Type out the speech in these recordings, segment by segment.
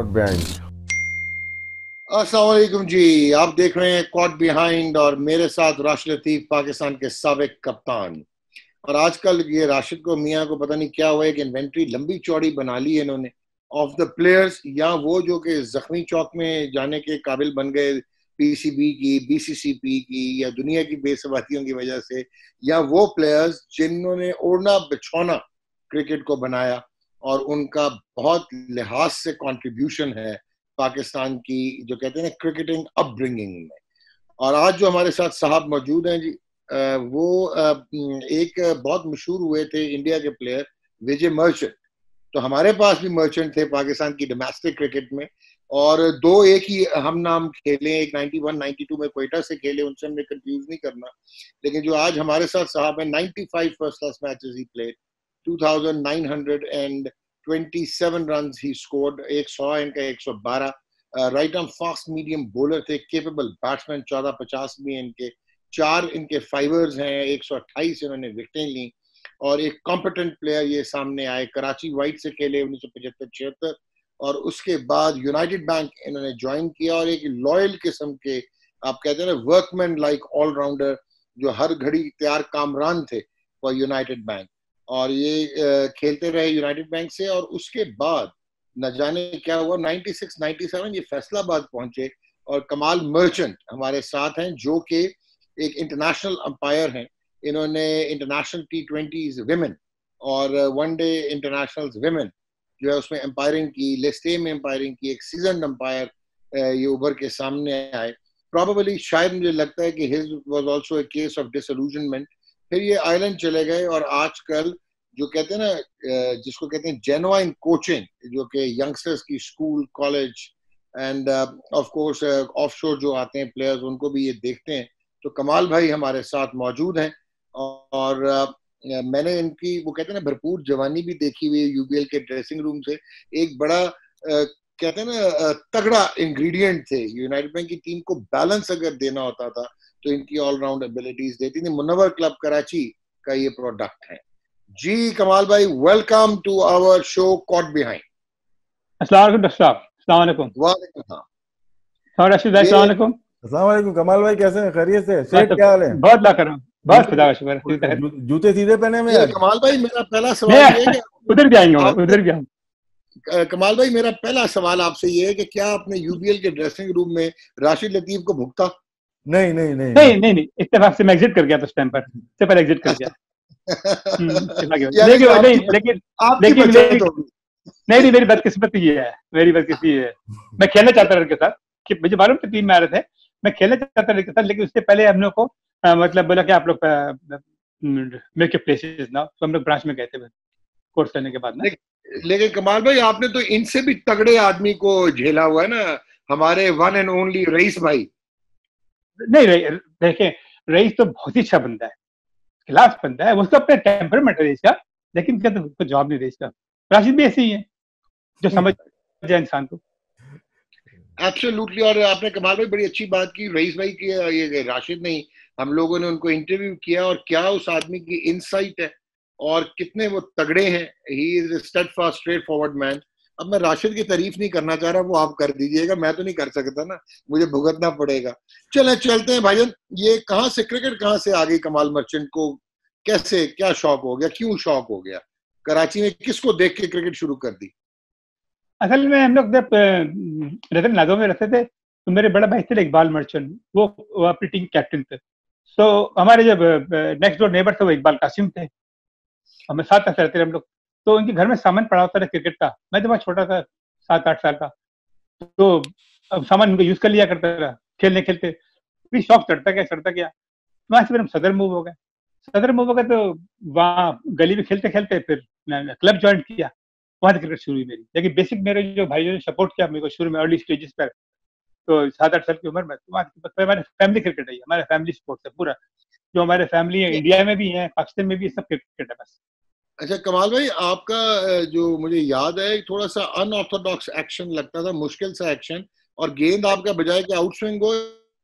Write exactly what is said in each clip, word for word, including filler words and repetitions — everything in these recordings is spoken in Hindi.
Cot behind. अस्सलाम वालेकुम जी, आप देख रहे हैं कॉट बिहाइंड और मेरे साथ राशिद लतीफ, पाकिस्तान के साबिक कप्तान। और आजकल ये राशिद को मियाँ को पता नहीं क्या हुआ है कि इन्वेंट्री लंबी चौड़ी बना ली है इन्होंने ऑफ द प्लेयर्स, या वो जो कि जख्मी चौक में जाने के काबिल बन गए पीसीबी की, बीसीसीपी की, या दुनिया की बेसवातियों की वजह से, या वो प्लेयर्स जिन्होंने ओढ़ना बिछौना क्रिकेट को बनाया और उनका बहुत लिहाज से कंट्रीब्यूशन है पाकिस्तान की, जो कहते हैं ना, क्रिकेटिंग अपब्रिंगिंग में। और आज जो हमारे साथ साहब मौजूद हैं जी, वो एक बहुत मशहूर हुए थे इंडिया के प्लेयर विजय मर्चेंट। तो हमारे पास भी मर्चेंट थे पाकिस्तान की डोमेस्टिक क्रिकेट में, और दो एक ही हम नाम खेले, एक नाइंटी वन नाइंटी टू में कोयटा से खेले, उनसे हमने कंफ्यूज नहीं करना। लेकिन जो आज हमारे साथ साहब है, ninety five first class matches ही played, two thousand nine hundred twenty seven runs ही स्कोर्ड, एक सौ इनका एक सौ बारह। Right arm fast medium bowler थे, केपेबल बैट्समैन, चौदह पचास भी इनके, चार इनके फाइवर्स हैं, एक सौ अट्ठाईस इन्होंने विकेटें ली, और एक कॉम्पिटेंट प्लेयर ये सामने आए, कराची वाइट से खेले उन्नीस सौ पचहत्तर छिहत्तर, और उसके बाद यूनाइटेड बैंक इन्होंने ज्वाइन किया, और एक लॉयल किस्म के, आप कहते हैं ना, वर्कमैन लाइक ऑलराउंडर जो हर घड़ी तैयार कामरान थे फॉर यूनाइटेड बैंक। और ये खेलते रहे यूनाइटेड बैंक से, और उसके बाद न जाने क्या हुआ, नाइंटी सिक्स नाइंटी सेवन ये फैसलाबाद पहुंचे, और कमाल मर्चेंट हमारे साथ हैं जो कि एक इंटरनेशनल अंपायर हैं। इन्होंने इंटरनेशनल टी ट्वेंटीज विमेन और वन डे इंटरनेशनल विमेन जो है उसमें अंपायरिंग की, लिस्ट ए में अंपायरिंग की, एक सीजन अंपायर ये उभर के सामने आए। प्रॉबेबली शायद मुझे लगता है कि his was also a case of disillusionment. फिर ये आयरलैंड चले गए, और आजकल जो कहते हैं ना, जिसको कहते हैं जेन्युइन कोचिंग, जो कि यंगस्टर्स की school, college and of course offshore जो आते हैं प्लेयर्स, उनको भी ये देखते हैं। तो कमाल भाई हमारे साथ मौजूद हैं, और uh, मैंने इनकी, वो कहते हैं ना, भरपूर जवानी भी देखी हुई है यूबीएल के ड्रेसिंग रूम से। एक बड़ा uh, कहते हैं ना, तगड़ा इंग्रेडिएंट थे यूनाइटेड बैंक की टीम को, बैलेंस अगर देना होता था तो इनकी ऑलराउंड एबिलिटीज देती थी। मुनव्वर क्लब कराची का ये प्रोडक्ट है जी। कमाल भाई, welcome to our show caught behind. अस्सलाम वालेकुम डॉक्टर साहब। अस्सलाम वालेकुम। वालेकुम सलाम। और रशीद भाई अस्सलाम वालेकुम। अस्सलाम वालेकुम। कमाल भाई कैसे हैं? खैरियत से? सेठ क्या हाल है? बहुत ला कर रहा हूं, बहुत खुदा का शुक्र। जू, जूते सीधे पहने में आज? कमाल भाई मेरा पहला सवाल ये है कि उधर भी आएंगे, उधर भी आऊंगा। कमाल भाई मेरा पहला सवाल आपसे ये है कि क्या आपने यूबीएल के ड्रेसिंग रूम में राशिद लतीफ को भुगता? नहीं नहीं नहीं नहीं नहीं नहीं, इत्तेफाक से मैं एग्जिट कर गया था उस टाइम पर, से पहले एग्जिट कर गया। लेकिन लेकिन लेकिन नहीं नहीं, मेरी बदकिस्मती ये है, मेरी बदकिस्मती ये है, मैं खेलना चाहता था उनके साथ, कि मुझे मालूम था टीम में आ रहे थे, मैं खेलना चाहता था उनके साथ, लेकिन उससे पहले हम लोग को आ, मतलब बोला कि आप लोग मेक प्लेसेस ना, तो हम लोग ब्रांच में गए थे कोर्स करने के बाद ना। लेकिन कमाल भाई आपने तो इनसे भी तगड़े आदमी को झेला हुआ है ना, हमारे वन एंड ओनली रईस भाई। नहीं देखें, रईस तो बहुत ही अच्छा बंदा है, क्लास बंदा है, वो तो अपने टेम्परामेंट है इसका, लेकिन क्या तो जवाब नहीं दे इसका। राशिद भी ऐसे ही है जो समझ जाए इंसान को। एब्सोल्युटली। और आपने कमाल भाई बड़ी अच्छी बात की, रईस भाई की, ये राशिद नहीं, हम लोगों ने उनको इंटरव्यू किया, और क्या उस आदमी की इनसाइट है और कितने वो तगड़े हैं। He is a steadfast, straightforward man. अब मैं राशिद की तारीफ नहीं करना चाह रहा, वो आप कर दीजिएगा, मैं तो नहीं कर सकता ना, मुझे भुगतना पड़ेगा। चले चलते हैं भाईजान, ये कहाँ से क्रिकेट कहाँ से आ गई कमाल मर्चेंट को? कैसे, क्या शौक हो गया, क्यों शौक हो गया? कराची में किसको देख के क्रिकेट शुरू कर दी? असल में हम लोग जब रहते नाजो में रहते थे, तो मेरे बड़ा भाई थे इकबाल मर्चेंट, वो, वो अपनी टीम कैप्टन थे। तो हमारे जब नेक्स्ट डोर नेबर थे वो इकबाल कासिम थे, हमें साथ साथ रहते हम लोग। तो उनके घर में सामान पड़ा होता था क्रिकेट का, मैं तो बहुत छोटा था, सात आठ साल का, तो अब सामान उनको यूज कर लिया करता था खेलने खेलते, फिर शौक चढ़ता गया चढ़ता गया। वहां से फिर हम सदर मूव हो गए, सदर मूव हो गए तो वहाँ गली में खेलते खेलते फिर क्लब ज्वाइन किया, वहां से क्रिकेट शुरू हुई मेरी। लेकिन बेसिक मेरे जो भाइयों ने सपोर्ट किया मेरे को शुरू में अर्ली स्टेजेस पर, तो सात आठ साल की उम्र में, तो हमारे फैमिली क्रिकेट है, हमारा फैमिली स्पोर्ट्स है पूरा, जो हमारे फैमिली है इंडिया में भी है, पाकिस्तान में भी, सब क्रिकेट है बस। अच्छा कमाल भाई, आपका जो मुझे याद है थोड़ा सा अनऑर्थोडॉक्स एक्शन लगता था, मुश्किल सा एक्शन, और गेंद आपका बजाय कि आउट स्विंग हो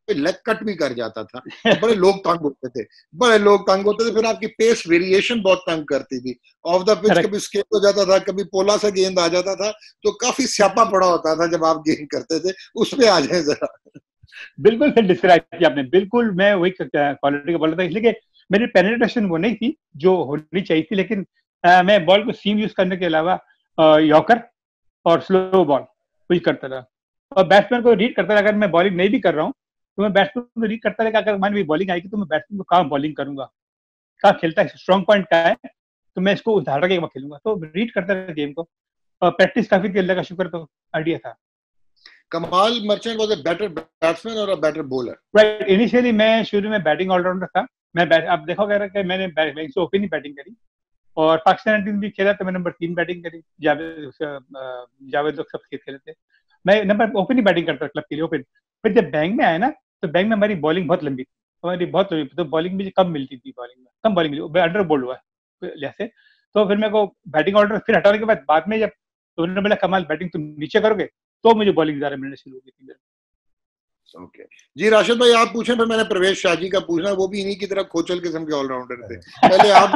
लेग कट भी कर जाता था, बड़े लोग तंग होते थे, बड़े लोग तंग होते थे। फिर आपकी पेस वेरिएशन बहुत तंग करती थी। ऑफ द पिच कभी स्केप हो जाता था, कभी पोला सा गेंद आ जाता था, तो काफी स्यापा पड़ा होता था जब आप गेंद करते थे। उस पे आ जाए जरा। बिल्कुल फिर डिस्क्राइब किया आपने, बिल्कुल मैं वही क्वालिटी का बोल रहा था। इसलिए मेरी पेनिट्रेशन वो नहीं थी जो होनी चाहिए थी, लेकिन आ, मैं बॉल को सीम यूज करने के अलावा यॉर्कर और स्लो बॉल वही करता था। और बैट्समैन को रीड करता था। अगर मैं बॉलिंग नहीं भी कर रहा हूँ तो मैं बैट्समैन को रीड करता था कि अगर मान ली बॉलिंग आएगी तो मैं बैट्समैन को कहाँ बॉलिंग करूंगा, कहाँ खेलता है, स्ट्रॉन्ग पॉइंट कहाँ है, तो मैं इसको उधार के खेलूंगा। तो रीड करता था गेम को, और प्रैक्टिस काफी थी, अल्लाह का शुक्र, तो आइडिया था। Kamal Merchant was a better batsman और a better bowler. Right, initially मैं शुरू में बैटिंग ऑलराउंडर था। मैं बैट आप देखोगे कि मैंने बैटिंग से ओपन ही बैटिंग करी, और पाकिस्तान टीम भी खेला तो मैं नंबर तीन बैटिंग करी। जावेद जावेद लोग सब खेले थे, मैं नंबर ओपन ही बैटिंग करता क्लब के लिए, ओपन। फिर जब बैंक में आया ना, तो बैंक में हमारी बॉलिंग बहुत लंबी थी, हमारी बहुत लंबी, तो बॉलिंग मुझे कम मिलती थी, बॉलिंग में कम बॉलिंग मिली, अंडर बोल्ड हुआ जैसे। तो फिर मेरे को बैटिंग ऑर्डर फिर हटाने के बाद बाद में जब तो उन्होंने बोला कमाल बैटिंग तुम नीचे करोगे, तो मुझे बॉलिंग ज़्यादा मिलने शुरू हो गई थी। Okay okay. जी राशिद भाई आप पूछें, फिर मैंने प्रवेश शाह जी का पूछना, वो भी इन्हीं की तरह खोचल किस्म के ऑलराउंडर थे। पहले आप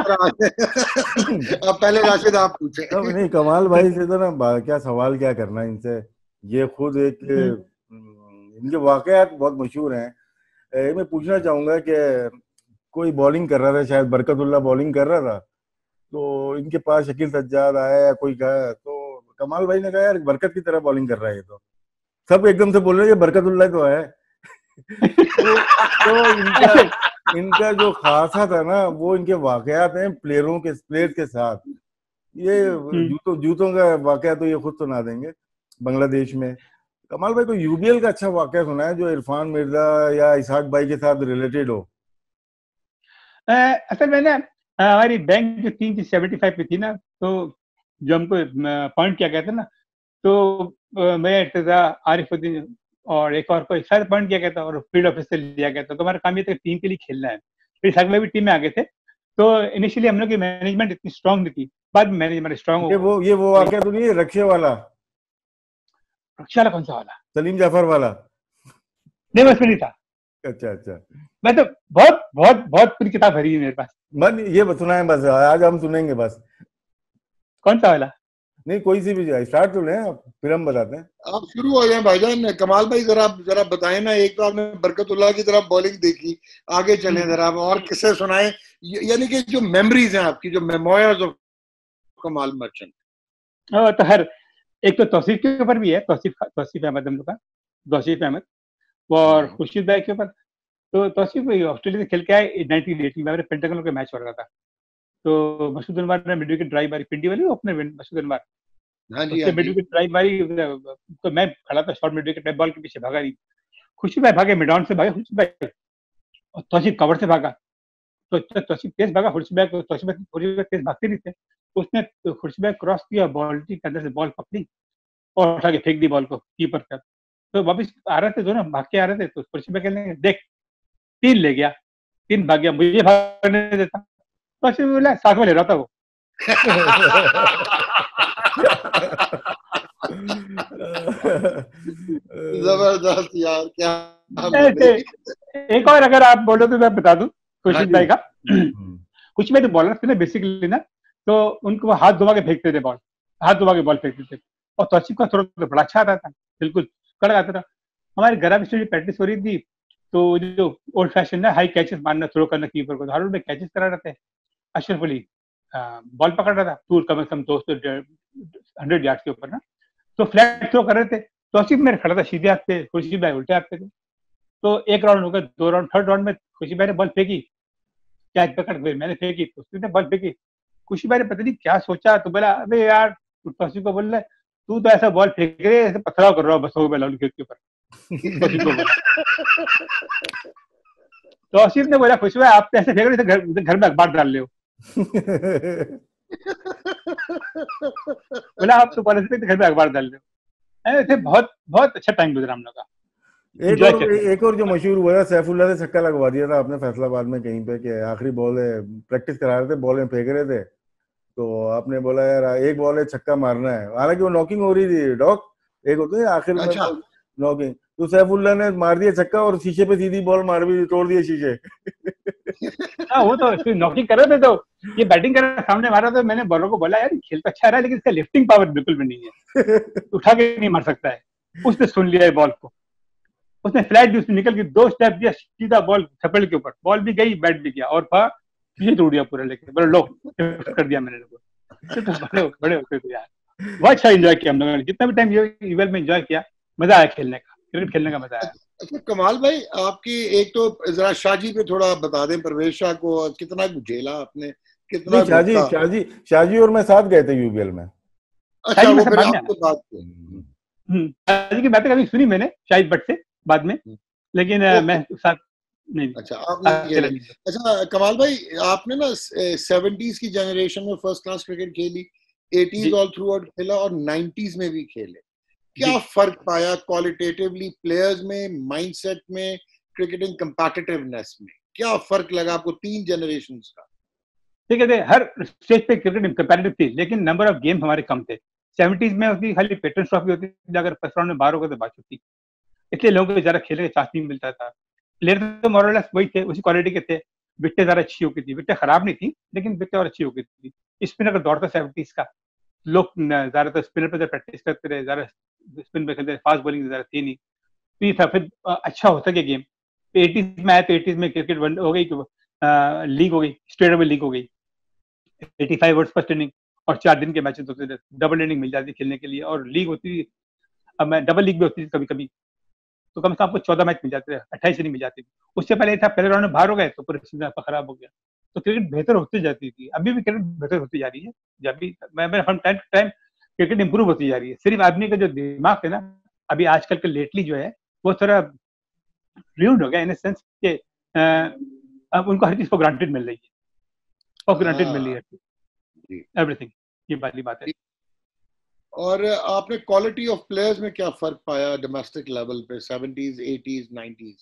अब पहले राशिद आप पूछें। अब नहीं, कमाल भाई से तो ना क्या सवाल क्या करना इनसे, ये खुद एक इनके वाकयात बहुत मशहूर हैं। मैं पूछना चाहूंगा कि कोई बॉलिंग कर रहा था, शायद बरकतुल्लाह बॉलिंग कर रहा था, तो इनके पास शकील सज्जाद आया या कोई कहा, तो कमाल भाई ने कहा यार बरकत की तरह बॉलिंग कर रहा है, तो सब एकदम से बोल रहे हैं बरकतुल्लाह तो है। तो, तो इनका इनका जो खासा था ना, वो इनके वाकयात हैं प्लेयरों के प्लेयर्स के साथ। ये जूतों जूतों का वाकया तो ये खुद सुना देंगे बांग्लादेश में। कमाल भाई को यूबीएल का अच्छा वाकया सुना है जो इरफान मिर्जा या इसहाक भाई के साथ रिलेटेड हो? असल में ना हमारी बैंक जो टीम थी सेवेंटी फाइव पे थी ना, तो जो हमको पॉइंट किया गया था ना, तो मैं इर्तजा आरिफुद्दीन और एक और को एक साथ पॉइंट किया गया था, और फील्ड ऑफिसर लिया गया था। तो हमारा काम ये था टीम के लिए खेलना है। फिर इसहाक भाई भी टीम में आ गए थे। तो इनिशियली हम लोग की मैनेजमेंट इतनी स्ट्रांग नहीं थी, बाद में मैनेजमेंट स्ट्रांग हो। ये वो ये वो वाकया तो नहीं है रक्षे वाला? रक्षे वाला कौन सा वाला? सलीम जाफर वाला? नहीं, उसमें नहीं था। अच्छा अच्छा, मैं तो बहुत बहुत बहुत पूरी किताब भरी है मेरे पास। बस ये सुना है, बस आज हम सुनेंगे बस। कौन सा वाला? नहीं कोई सी भी जाए, स्टार्ट तो लें आप, फिर हम बताते हैं। आप शुरू हो जाए भाईजान। कमाल भाई जरा जरा बताएं ना, एक तो आपने बरकतुल्लाह की तरफ बॉलिंग देखी, आगे चलें जरा और किस्से सुनाएं, यानी कि जो मेमोरीज हैं आपकी, जो मेमोयर्स ऑफ कमाल मर्चेंट। तो हर एक तो तौसीफ के ऊपर भी है, तौसीफ तौसीफ अहमद हम लोग का, तौसीफ अहमद, और खुर्शीद भाई के ऊपर। तो तौसीफ भाई ऑस्ट्रेलिया से खेल के आए नाइनटीन एटी में, मेरे पेंटागन का मैच हो रहा था। तो मसूद अनवर ने मिड विकेट ड्राइव मारी, पिंडी वाली अपने मसूद अनवर, हाँ जी, उसने मिड विकेट ड्राइव मारी, तो मैं खड़ा था शॉर्ट मिड विकेट, बॉल के पीछे भागा नहीं, खुशी भाई भागे, मिड ऑन से भागे खुशी भाई, और तौसीफ कवर से भागा। तो तौसीफ तेज भागा, खुर्शी भाई तौसीफ भाई तेज भागते नहीं थे, उसने खुर्शी भाई क्रॉस किया, बाउंड्री के अंदर से बॉल पकड़ी और उठा के फेंक दी बॉल को कीपर का। तो वापिस आ रहे थे दोनों, भाग के आ रहे थे, तो खुर्शी भाई कहने देख तीन ले गया, तीन भाग गया, मुझे भागने देता। तो ऐसे बोला साथ में ले रहा था वो। जबरदस्त यार, क्या एक और अगर आप बोलो तो मैं बता दूं खुर्शीद भाई का। कुछ में तो बॉलर थे ना बेसिकली ना, तो उनको हाथ धुमा के फेंकते थे बॉल, हाथ धुमा के बॉल फेंकते थे, और तौसीफ का थ्रो तो बड़ा अच्छा आता था, बिल्कुल कड़क आता था। हमारे गरा में प्रैक्टिस हो रही थी, तो जो ओल्ड फैशन है हाई कैचेस मारना, थ्रो करना कीपर को, हारून में कैचेस करा रहे थे। अशरफ अली बॉल पकड़ रहा था, टूर कम से कम दो सौ हंड्रेड यार्ड के ऊपर ना, तो फ्लैट थ्रो कर रहे थे। तौसीफ मेरे खड़ा था सीधे हाथ पे, खुर्शीद भाई उल्टे हाथ पे थे। तो एक राउंड हो गया, दो राउंड, थर्ड राउंड में खुर्शीद भाई ने बॉल फेंकी, कैच पकड़ गई, मैंने फेंकी, उसने बॉल फेंकी, खुशी भाई ने पता नहीं क्या सोचा, तो बोला अबे यार, तौसीफ को बोल रहा है तू तो ऐसा बॉल फेंक रहे ऐसे पथराव कर रहा हो बस हो गया उनके ऊपर। तौसीफ को बोला, तौसीफ ने बोला खुशी भाई आप तो ऐसे फेंक रहे थे, घर घर में अखबार डाल ले हो। बोला आप तो बॉल ऐसे घर में अखबार डाल ले हो। ऐसे बहुत बहुत अच्छा टाइम गुजरा हम लोग का। एक और एक और जो मशहूर हुआ है, सैफुल्लाह से छक्का लगवा दिया था आपने फैसलाबाद में कहीं पे, कि आखिरी बॉल है, प्रैक्टिस करा रहे थे, बॉल में फेंक रहे थे, तो आपने बोला यार एक बॉल है छक्का मारना है, हालांकि वो नॉकिंग हो रही थी डॉक, एक होती है आखिर में नॉकिंग, तो सैफुल्ला ने मार दिया छक्का और शीशे पे सीधी बॉल मार भी तोड़ दिए शीशे। हाँ वो तो नॉकिंग कर रहे थे, तो ये बैटिंग कर रहा सामने मारा, तो मैंने बॉलर को बोला यार खेल तो अच्छा रहा है लेकिन इसका लिफ्टिंग पावर बिल्कुल भी नहीं है, उठा के नहीं मार सकता है। उसने सुन लिया है बॉल को, उसने फ्लैट दी, उसने निकल के दो स्टेप दिया, सीधा बॉल थपेड़ के ऊपर, बॉल भी गई बैट भी गया, और ये तोड़ दिया पूरा लेके, बोले लो कर दिया मैंने लोगों। तो बड़े बड़े होते थे यार, बहुत अच्छा एंजॉय किया हम लोगों ने, जितना भी टाइम ये इवेंट में एंजॉय किया, मजा आया खेलने का, क्रिकेट खेलने का मजा आया। अच्छा कमाल भाई, आपकी एक तो जरा शाहजी पे थोड़ा बता दें, परवेज शाह को कितना झेला आपने, कितना शाहजी शाहजी शाहजी और मैं साथ गए थे यूबीएल में। अच्छा वो फिर आपको बात शाहजी की बातें कभी सुनी मैंने शाहिद भट्ट से बाद में, लेकिन मैं साथ नहीं। अच्छा आपने अच्छा कमाल भाई, आपने ना सेवेंटीज की जनरेशन में फर्स्ट क्लास क्रिकेट खेली, एटीज ऑल थ्रू आउट खेला और नाइंटीज में भी खेले, क्या फर्क पाया क्वालिटेटिवली प्लेयर्स में, माइंडसेट में, क्रिकेटिंग कंपेटिटिवनेस में, क्या फर्क लगा आपको तीन जनरेशंस का? ठीक है, हर स्टेज पे क्रिकेट कंपेटिटिव थी, लेकिन नंबर ऑफ गेम हमारे कम थे। सेवेंटीज में होती खाली पेटर्न ट्रॉफी होती थी, अगर फर्स्ट राउंड में बाहर हो गए तो बात होती, इसलिए लोगों को ज्यादा खेलने का चांस नहीं मिलता था। प्लेयर तो मोरलेस वही थे, उसी क्वालिटी के थे, विकेटें ज्यादा अच्छी हो गई थी, विकेटें खराब नहीं थी लेकिन विकेटें और अच्छी हो गई थी। स्पिनर का दौर था सेवेंटीज का, लोग ज्यादातर स्पिनर पर प्रैक्टिस करते रहे, ज्यादा स्पिन पे खेलते, फास्ट बॉलिंग ज्यादा थी नहीं, तो ये था, फिर अच्छा होता गया गेम। एटीज में आया तो एटीज में क्रिकेट हो गई, लीग हो गई, स्टेट लेवल लीग हो गई, eighty five overs first inning और चार दिन के मैचेस होते थे, डबल इनिंग मिल जाती खेलने के लिए, और लीग होती थी, अब मैं डबल लीग भी होती थी कभी कभी, तो कम से कम आपको चौदह मैच मिल जाते थे, अट्ठाईस इनिंग मिल जाती थी। उससे पहले था पहले राउंड में बाहर हो गए तो पूरा सीजन आपका खराब हो गया, तो क्रिकेट बेहतर होती जाती थी। अभी भी क्रिकेट बेहतर होती जा रही है, जब भी मैं हम time to time cricket improve होती जा रही है। सिर्फ आदमी का जो दिमाग है ना, अभी आजकल के लेटली जो है वो थोड़ा रूड हो गया, इन सेंस के अब उनको हर चीज को ग्रांटेड मिल रही है, और ग्रांटेड मिल रही है एवरीथिंग, ये वाली बात है। और आपने क्वालिटी ऑफ प्लेयर्स में क्या फर्क पाया डोमेस्टिक लेवल पे, सेवेंटीज, एटीज, नाइंटीज?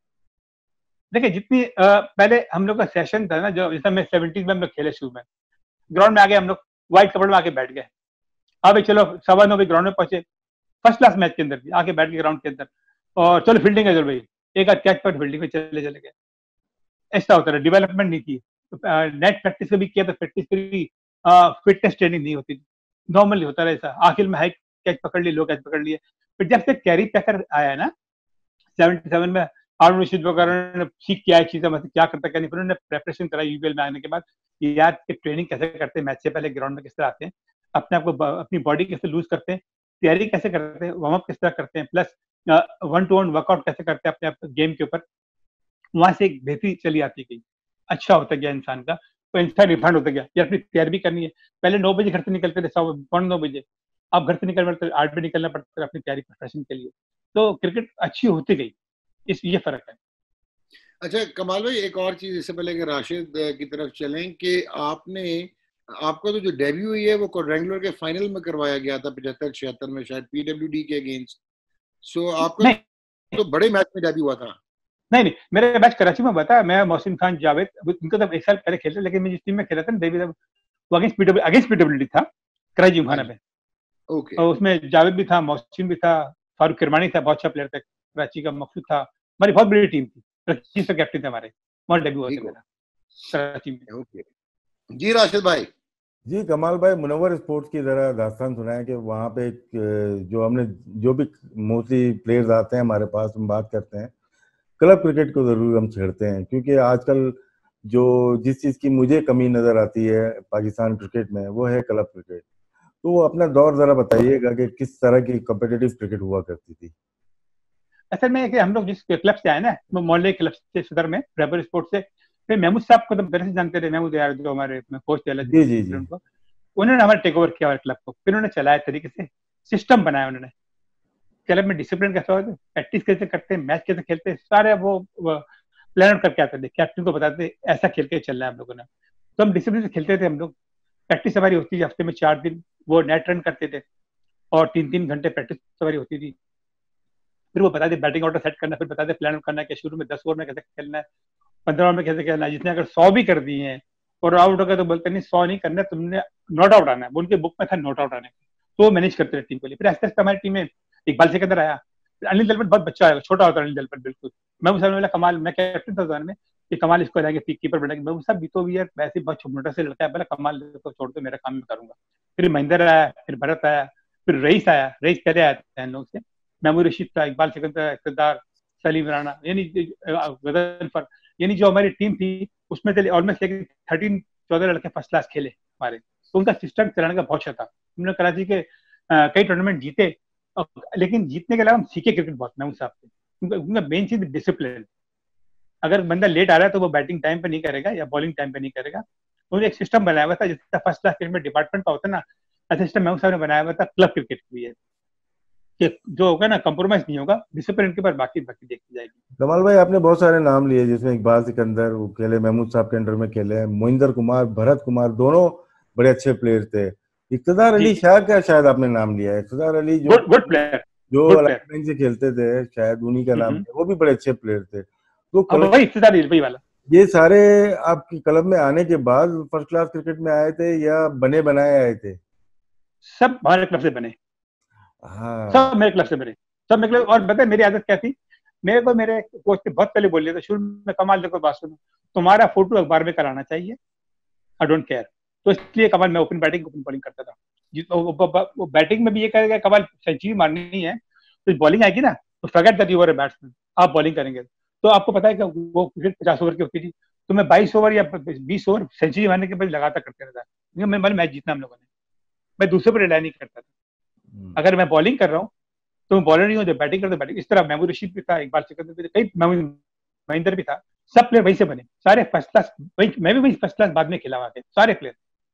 देखिए जितनी आ, पहले हम लोग का सेशन था ना, जो जैसे मैं सेवेंटीज में हम लोग खेले, शुरू में ग्राउंड में आ गए हम लोग, व्हाइट कपड़े में आके बैठ गए, अब चलो सवा नौ बजे ग्राउंड में पहुंचे, फर्स्ट क्लास मैच के अंदर भी आके बैठ गए ग्राउंड के अंदर, और चलो फील्डिंग है, चलो भाई एक आध कैच पर फील्डिंग में चले चले गए, ऐसा होता है। डेवलपमेंट नहीं थी, नेट प्रैक्टिस भी किया तो प्रैक्टिस करी, फिटनेस ट्रेनिंग नहीं होती, नॉर्मली होता रहा ऐसा, आखिर में हाई कैच पकड़ लिए, लो कैच पकड़ लिए। फिर जब से कैरी पैकर आया ना सेवेंटी सेवन में, हारून रशीद वगैरह ने सीख किया है चीजें, मतलब क्या करता क्या नहीं, फिर उन्होंने प्रेपरेशन करा यूबीएल में आने के बाद, यार ट्रेनिंग कैसे करते हैं, मैच से पहले ग्राउंड में किस तरह आते हैं, अपने आप को अपनी बॉडी कैसे लूज करते हैं, तैयारी कैसे करते हैं, वार्म अप किस तरह करते हैं, plus one two one workout कैसे करते हैं अपने आप गेम के ऊपर, वहां से एक बेहतरी चली आती गई, अच्छा होता गया इंसान का, तो इंसान रिफाइंड होता गया, यार अपनी तैयारी भी करनी है। पहले नौ बजे घर से निकलते थे, सौ पौने नौ बजे, अब घर से निकल पड़ते आठ बजे निकलना पड़ता है अपनी तैयारी प्रिपरेशन के लिए, तो क्रिकेट अच्छी होती गई, इस ये फर्क है। अच्छा कमाल भाई, एक और चीज इससे पहले कि राशिद की तरफ चलें, कि आपने आपका तो जो डेब्यू हुई है वो कोडरेंगुलर के फाइनल में करवाया गया था पचहत्तर छिहत्तर में, शायद पीडब्ल्यूडी के अगेंस्ट, सो आपका तो बड़े मैच में डेब्यू हुआ था। नहीं नहीं, मेरा मैच कराची में हुआ था, मैं मोहसिन खान जावेद, उनको तो एक साल पहले खेलते, लेकिन मैं जिस टीम में खेला था ना, वो अगेंस्ट पीडब्ल्यू अगेंस्ट पीडब्ल्यूडी था कराची जिमखाना पे, ओके, और उसमें जावेद भी था, मोहसिन भी था, फारूक किरमानी था, बहुत अच्छा प्लेयर था कराची का, मकसूद था, हमारी बहुत बड़ी टीम थी, पच्चीस सौ कैप्टन थे हमारे, वहाँ डेब्यू हुआ था मेरा कराची में। ओके जी राशिद भाई। जी कमाल भाई, मुनव्वर स्पोर्ट्स की जरा दास्तान सुनाए कि वहाँ पे जो हमने जो भी मोस्टली प्लेयर्स आते हैं हमारे पास, हम बात करते हैं क्लब क्रिकेट को जरूर हम छेड़ते हैं, क्योंकि आजकल जो जिस चीज की मुझे कमी नजर आती है पाकिस्तान क्रिकेट में वो है क्लब क्रिकेट। तो वो अपना दौर जरा बताइएगा कि किस तरह की कॉम्पिटिटिव क्रिकेट हुआ करती थी। असल में हम लोग जिस क्लब से आए ना, मोहल्ले क्लब से सदर में रेबर स्पोर्ट्स से, फिर महमूद साहब को तो पहले से जानते थे, महमूद यार जो हमारे कोच थे, जी जी जी, उनको उन्होंने हमारे टेक ओवर किया हमारे क्लब को, फिर उन्होंने चलाया तरीके से, सिस्टम बनाया उन्होंने, क्लब में डिसिप्लिन कैसा होता है, प्रैक्टिस कैसे करते हैं, मैच कैसे खेलते हैं, सारे वो प्लान आउट करके आते थे, कैप्टन को बताते थे ऐसा खेल के चलना है हम लोगों ने, तो हम डिसिप्लिन से खेलते थे हम लोग। प्रैक्टिस हमारी होती थी हफ्ते में चार दिन, वो नेट रन करते थे और तीन तीन घंटे प्रैक्टिस हमारी होती थी। फिर वो बताते बैटिंग ऑर्डर सेट करना, फिर बताते प्लान आउट करना कि शुरू में दस ओवर में कैसे खेलना है, पंद्रह ओवर में कैसे खेलना है, जिसने अगर सौ भी कर दिए हैं और आउट हो गया तो बोलते नहीं सौ नहीं करना, तुमने नॉट आउट आना है, उनके बुक में था नॉट आउट आने का, तो वो मैनेज करते रहे टीम को लिए। फिर आस्ते आस्ते हमारी टीम में इकबाल सिकंदर आया, अनिल दलपत बहुत बच्चा है, छोटा होता है अनिल दलपत बिल्कुल। महमूद साहब ने बोला कमाल, मैं कैप्टन था उस में, कि कमाल इसको लाएंगे कीपर बनाएंगे। महमूद साहब भी तो भी यार वैसे बहुत छोटा से लड़का है, बोला कमाल तो छोड़ दो, मेरा काम मैं करूंगा। फिर महेंद्र आया, फिर भरत आया, फिर रईस आया। रईस पहले आया था इन लोग से, महमूद रशीद था, इकबाल सिकंदर, इक़्तिदार, सलीम राणा, यानी गजनफर, यानी जो हमारी टीम थी उसमें से ऑलमोस्ट लेकिन थर्टीन चौदह लड़के फर्स्ट क्लास खेले हमारे। तो उनका सिस्टम चलाने का बहुत अच्छा था। उन्होंने कराची के कई टूर्नामेंट जीते, लेकिन जीतने के अलावा हम सीखे क्रिकेट बहुत महमूद साहब से। उनका मेन चीज डिसिप्लिन। अगर बंदा लेट आ रहा है तो वो बैटिंग टाइम पे नहीं करेगा या बॉलिंग टाइम पे नहीं करेगा। उन्होंने एक सिस्टम बनाया हुआ था, जिसका फर्स्ट क्लास क्रिकेट में डिपार्टमेंट का होता है ना, ऐसा सिस्टम महमूद साहब ने बनाया हुआ था क्लब क्रिकेट के लिए, कि जो होगा ना कंप्रोमाइज नहीं होगा, डिसिप्लिन के पर बाकी बाकी देखी जाएगी। कमाल भाई, आपने बहुत सारे नाम लिए जिसमें इकबाल सिकंदर वो खेले, महमूद साहब के अंडर में खेले, मोहिंदर कुमार, भरत कुमार, दोनों बड़े अच्छे प्लेयर थे। इक़्तिदार अली शाह का शायद आपने नाम लिया है, इक़्तिदार अली जो गुड प्लेयर, जो लाइन से खेलते थे, शायद उन्हीं का नाम है, वो भी बड़े अच्छे प्लेयर थे। तो वही इक़्तिदार अली वाला। ये सारे आपकी क्लब में आने के बाद फर्स्ट क्लास क्रिकेट में आए थे या बने बनाए आए थे? सब हमारे क्लब से बने। हाँ, सब मेरे क्लब से बने, सब मेरे क्लब। और पता है मेरी आदत क्या थी, मेरे को मेरे कोच ने बहुत पहले बोल दिया था शुरू में, कमाल देखो बात सुनो, तुम्हारा फोटो अखबार में कराना चाहिए, आई डोंट केयर। तो इसलिए कमाल मैं ओपन बैटिंग ओपन बॉलिंग करता था। वो बैटिंग में भी ये करेगा कमाल सेंचुरी मारनी है, तो बॉलिंग आएगी ना तो forget that you are a batsman, आप बॉलिंग करेंगे। तो आपको पता है कि वो क्रिकेट पचास ओवर की होती थी, तो मैं बाईस ओवर या बीस ओवर सेंचुरी मारने के बाद लगातार करते रहता, क्योंकि मैं मैच जीतना हम लोगों ने, मैं दूसरे पर रिलाई नहीं करता था। अगर मैं बॉलिंग कर रहा हूँ तो मैं बॉलर नहीं हूँ, बैटिंग करते बैटिंग। इस तरह महमूद रशीद भी था, इकबाल सिकंदर भी था, कई महेंद्र भी था, सब प्लेयर वहीं से बने, सारे फर्स्ट क्लास। वही मैं भी वही फर्स्ट क्लास बाद में खिला हुआ थे सारे प्लेयर।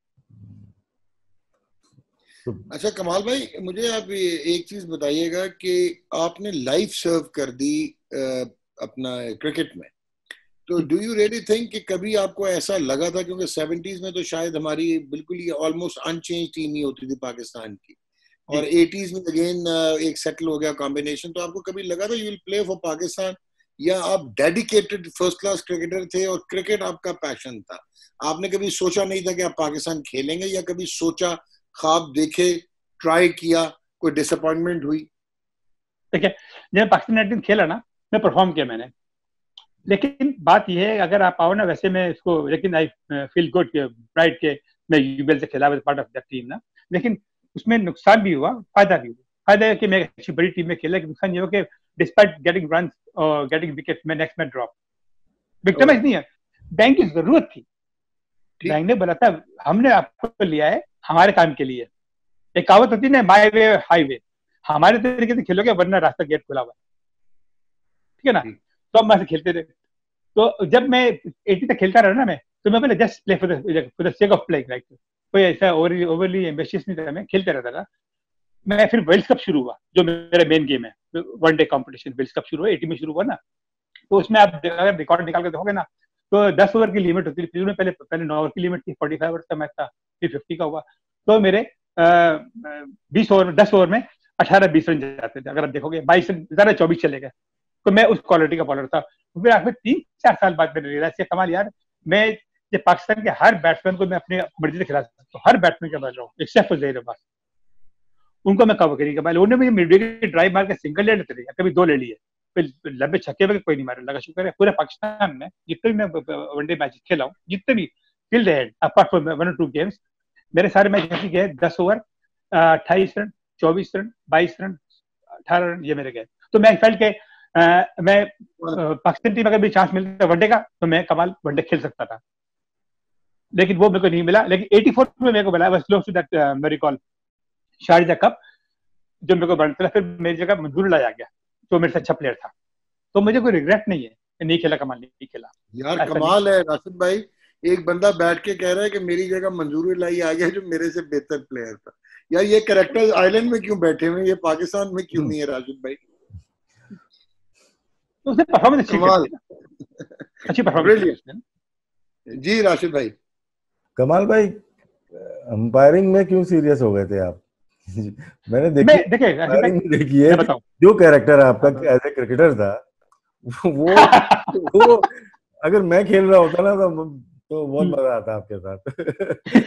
अच्छा कमाल भाई, मुझे आप एक चीज बताइएगा कि आपने लाइफ सर्व कर दी अपना क्रिकेट में, तो डू यू रियली थिंक कि कभी आपको ऐसा लगा था, क्योंकि सेवेंटीज में तो शायद हमारी बिल्कुल ही ऑलमोस्ट अनचेंज टीम ही होती थी पाकिस्तान की, और एटीज में अगेन एक सेटल हो गया कॉम्बिनेशन, तो आपको कभी लगा था you will play for Pakistan, या आप डेडिकेटेड फर्स्ट क्लास क्रिकेटर थे और क्रिकेट आपका पैशन था? आपने कभी सोचा नहीं था कि आप पाकिस्तान खेलेंगे, या कभी सोचा, ख्वाब देखे, ट्राई किया, कोई डिसअपॉइंटमेंट हुई? देखिए, जब पाकिस्तान टीम खेला ना, मैं परफॉर्म किया मैंने, लेकिन बात यह है अगर आप आओ ना, वैसे मैं इसको, लेकिन आई फील गुड प्राइड के मैं यूबीएल से खेला, पार्ट ऑफ दैट टीम ना, लेकिन उसमें नुकसान भी हुआ, फायदा भी हुआ। फायदा है कि मैं अच्छी बड़ी टीम में खेला, नुकसान ये हो कि डिस्पाइट गेटिंग रन और गेटिंग विकेट, मैं नेक्स्ट मैच ड्रॉप। विक्टिमाइज नहीं है, बैंक की जरूरत थी, बैंक ने बोला था हमने आपको लिया है हमारे काम के लिए। एक कहावत होती है ना, माय वे हाईवे, हमारे तरीके से खेलोगे वरना रास्ता गेट खुला हुआ है, ठीक है ना। तो हम वहां से खेलते थे। तो जब मैं एटी तक खेलता रहा ना मैं, तो मैं पहले just play for the for the sake of playing, like कोई ऐसा ओवरली ओवरली एम्बिशियस नहीं था, मैं खेलते रहता था। मैं फिर वर्ल्ड कप शुरू हुआ, जो मेरा मेन गेम है, one day competition world cup शुरू हुआ, एटी में शुरू हुआ ना। तो उसमें आप अगर रिकॉर्ड निकाल कर देखोगे ना, तो दस ओवर की लिमिट होती थी, पहले पहले नौ ओवर की लिमिट थी, फोर्टी फाइव ओवर का मैच था, फिर फिफ्टी का हुआ। तो मेरे बीस ओवर में, दस ओवर में अठारह बीस रन जाते थे। अगर आप देखोगे बाईस रन ज्यादा चौबीस चले गए, तो मैं उस क्वालिटी का बॉलर था। फिर आखिर तीन चार साल बाद मैंने रियलाइज किया, कमाल यार, मैं ये पाकिस्तान के हर बैट्समैन को मैं अपनी मर्जी से खिला सकता हूँ, हर बैट्समैन के बॉल रहा हूँ, एक्सेप्ट फॉर ज़हीर अब्बास। उनको मैं कवर करी, उन्होंने मुझे मिड विकेट ड्राइव मार के सिंगल ले लेते थे, कभी दो ले लिए, फिर लंबे छक्के में कोई नहीं मारे। लगा शुक्र है पूरे पाकिस्तान में जितने भी मैं वनडे मैच खेला हूँ, जितने भी field head apart from one और टू गेम्स, मेरे सारे मैच ऐसे गए, दस ओवर अट्ठाईस रन, चौबीस रन, बाईस रन, अठारह रन, ये मेरे गए। तो मैं फेल्ट के Uh, मैं पाकिस्तान टीम अगर भी चांस मिलता वनडे का, तो मैं कमाल वनडे खेल सकता था, लेकिन वो मेरे को नहीं मिला। लेकिन चौरासी में मेरे को मिला, क्लोज टू दैट, मैं रिकॉल शारजा कप जो मेरे को बनता, फिर मेरी जगह मंजूर लाया गया, जो मेरे से अच्छा प्लेयर था। तो मुझे कोई रिग्रेट नहीं है, नहीं खेला कमाल, नहीं खेला यार। कमाल है राशिद भाई, एक बंदा बैठ के कह रहा है कि मेरी जगह मंजूर लाई आ गया, जो मेरे से बेहतर प्लेयर था। यार ये कैरेक्टर्स आइलैंड में क्यों बैठे हुए, ये पाकिस्तान में क्यों नहीं है राशिद भाई? उसने परफॉर्मेंस अच्छी की, अच्छी परफॉर्मेंस। जी राशिद भाई। कमाल भाई, अंपायरिंग में क्यों सीरियस हो गए थे आप? मैंने देखी, देखे देखी है, जो कैरेक्टर आपका एज ए क्रिकेटर था, वो वो अगर मैं खेल रहा होता ना तो तो बहुत मजा आता आपके साथ।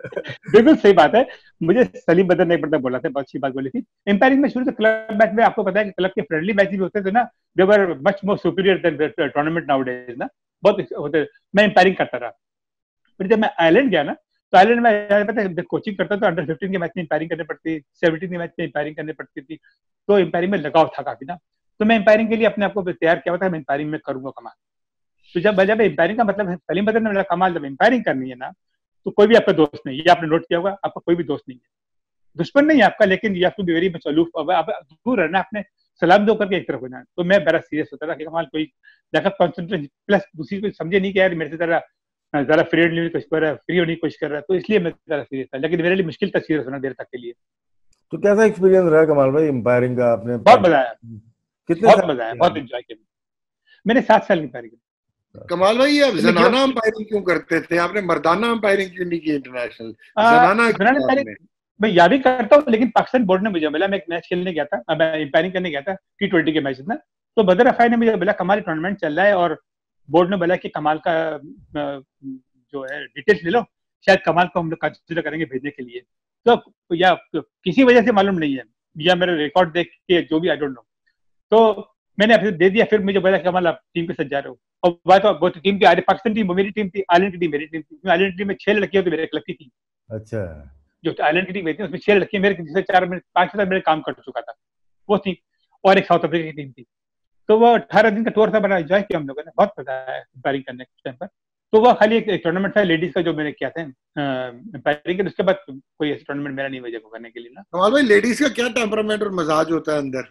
बिल्कुल सही बात है। मुझे सलीम बदर ने एक बार बोला था, बहुत अच्छी बात बोली थी। एम्पायरिंग में शुरू से क्लब मैच में आपको पता है कि क्लब के फ्रेंडली मैच भी होते थे ना, they were much more superior than tournament nowadays ना, बहुत होते। मैं एम्पायरिंग करता रहा। फिर जब मैं आयरलैंड गया ना, तो आयरलैंड में पता है कोचिंग करता तो अंडर फिफ्टीन के मैच में एम्पायरिंग करनी पड़ती, सेवनटीन के मैच में एम्पायरिंग करनी पड़ती थी। तो एम्पायरिंग में लगाव था काफी ना, तो मैं एम्पायरिंग के लिए अपने आप को तैयार किया था, मैं एम्पायरिंग में करूंगा कमाल। तो जब जब एम्पायरिंग का मतलब है, सलीम बदर ने मेरा कमाल, जब एम्पायरिंग करनी है ना, तो कोई भी आपका दोस्त नहीं, ये आपने नोट किया होगा, आपका कोई भी दोस्त नहीं है, दुश्मन नहीं है आपका, लेकिन ये आपको वेरी मच अलूफ, अब आप दूर रहना, अपने सलाम दो करके एक तरफ हो जाना। तो मैं बड़ा सीरियस होता था कि कमाल कोई देखा कॉन्सेंट्रेशन, प्लस दूसरी कोई समझे नहीं कि यार मेरे से जरा जरा फ्रेंडली होने की कोशिश कर रहा है, फ्री होने की कोशिश कर रहा है, तो इसलिए मैं जरा सीरियस था, लेकिन मेरे लिए मुश्किल था सीरियस होना देर तक के लिए। तो कैसा एक्सपीरियंस रहा कमाल भाई एम्पायरिंग का आपने? बहुत मजा आया, कितने बहुत साल मजा आया, किया? बहुत एंजॉय किया मैंने, सात साल की एम्पायरिंग। कमाल भाई, आप लेकिन जनाना जो अंपायरिंग क्यों करते थे? आपने मर्दाना अंपायरिंग क्यों नहीं की इंटरनेशनल? आ, जनाना जनाना किया एम्पायरिंग आपने? मैं याद भी करता हूँ, लेकिन पाकिस्तान बोर्ड ने मुझे बोला, मैं एक मैच खेलने गया था, मैं एम्पायरिंग करने गया था टी ट्वेंटी के मैच ना, तो बदर अफाई ने मुझे बोला कमाल टूर्नामेंट चल रहा है, और बोर्ड ने बोला कि कमाल का अ, जो है डिटेल्स ले लो, शायद कमाल को हम लोग कंसिडर करेंगे भेजने के लिए। तो या किसी वजह से मालूम नहीं है, या मेरे रिकॉर्ड देख के जो भी, आई डोंट नो, तो मैंने आपसे दे दिया। फिर मुझे बोला कमाल आप टीम के साथ जा रहे हो, और बात तो वो टीम की, पाकिस्तान टीम मेरी टीम थी, आयरलैंड की टीम मेरी टीम थी। आयरलैंड टीम में छह लड़कियां तो मेरे क्लब की थी, अच्छा। जो आयरलैंड की टीम थी उसमें छह लड़कियां मेरे, जिससे चार में पांच साल मेरे काम कर चुका था वो थी, और एक साउथ अफ्रीका की टीम थी। तो वो अठारह दिन का टूर था, बड़ा एंजॉय किया हम लोगों ने, बहुत मजा आया एम्पायरिंग करने के टाइम पर। तो वो खाली एक टूर्नामेंट था लेडीज का जो मैंने किया था एम्पायरिंग के, उसके बाद कोई ऐसा टूर्नामेंट मेरा नहीं वजह को करने के लिए ना। कमाल भाई, लेडीज का क्या टेम्परामेंट और मजाज होता है अंदर?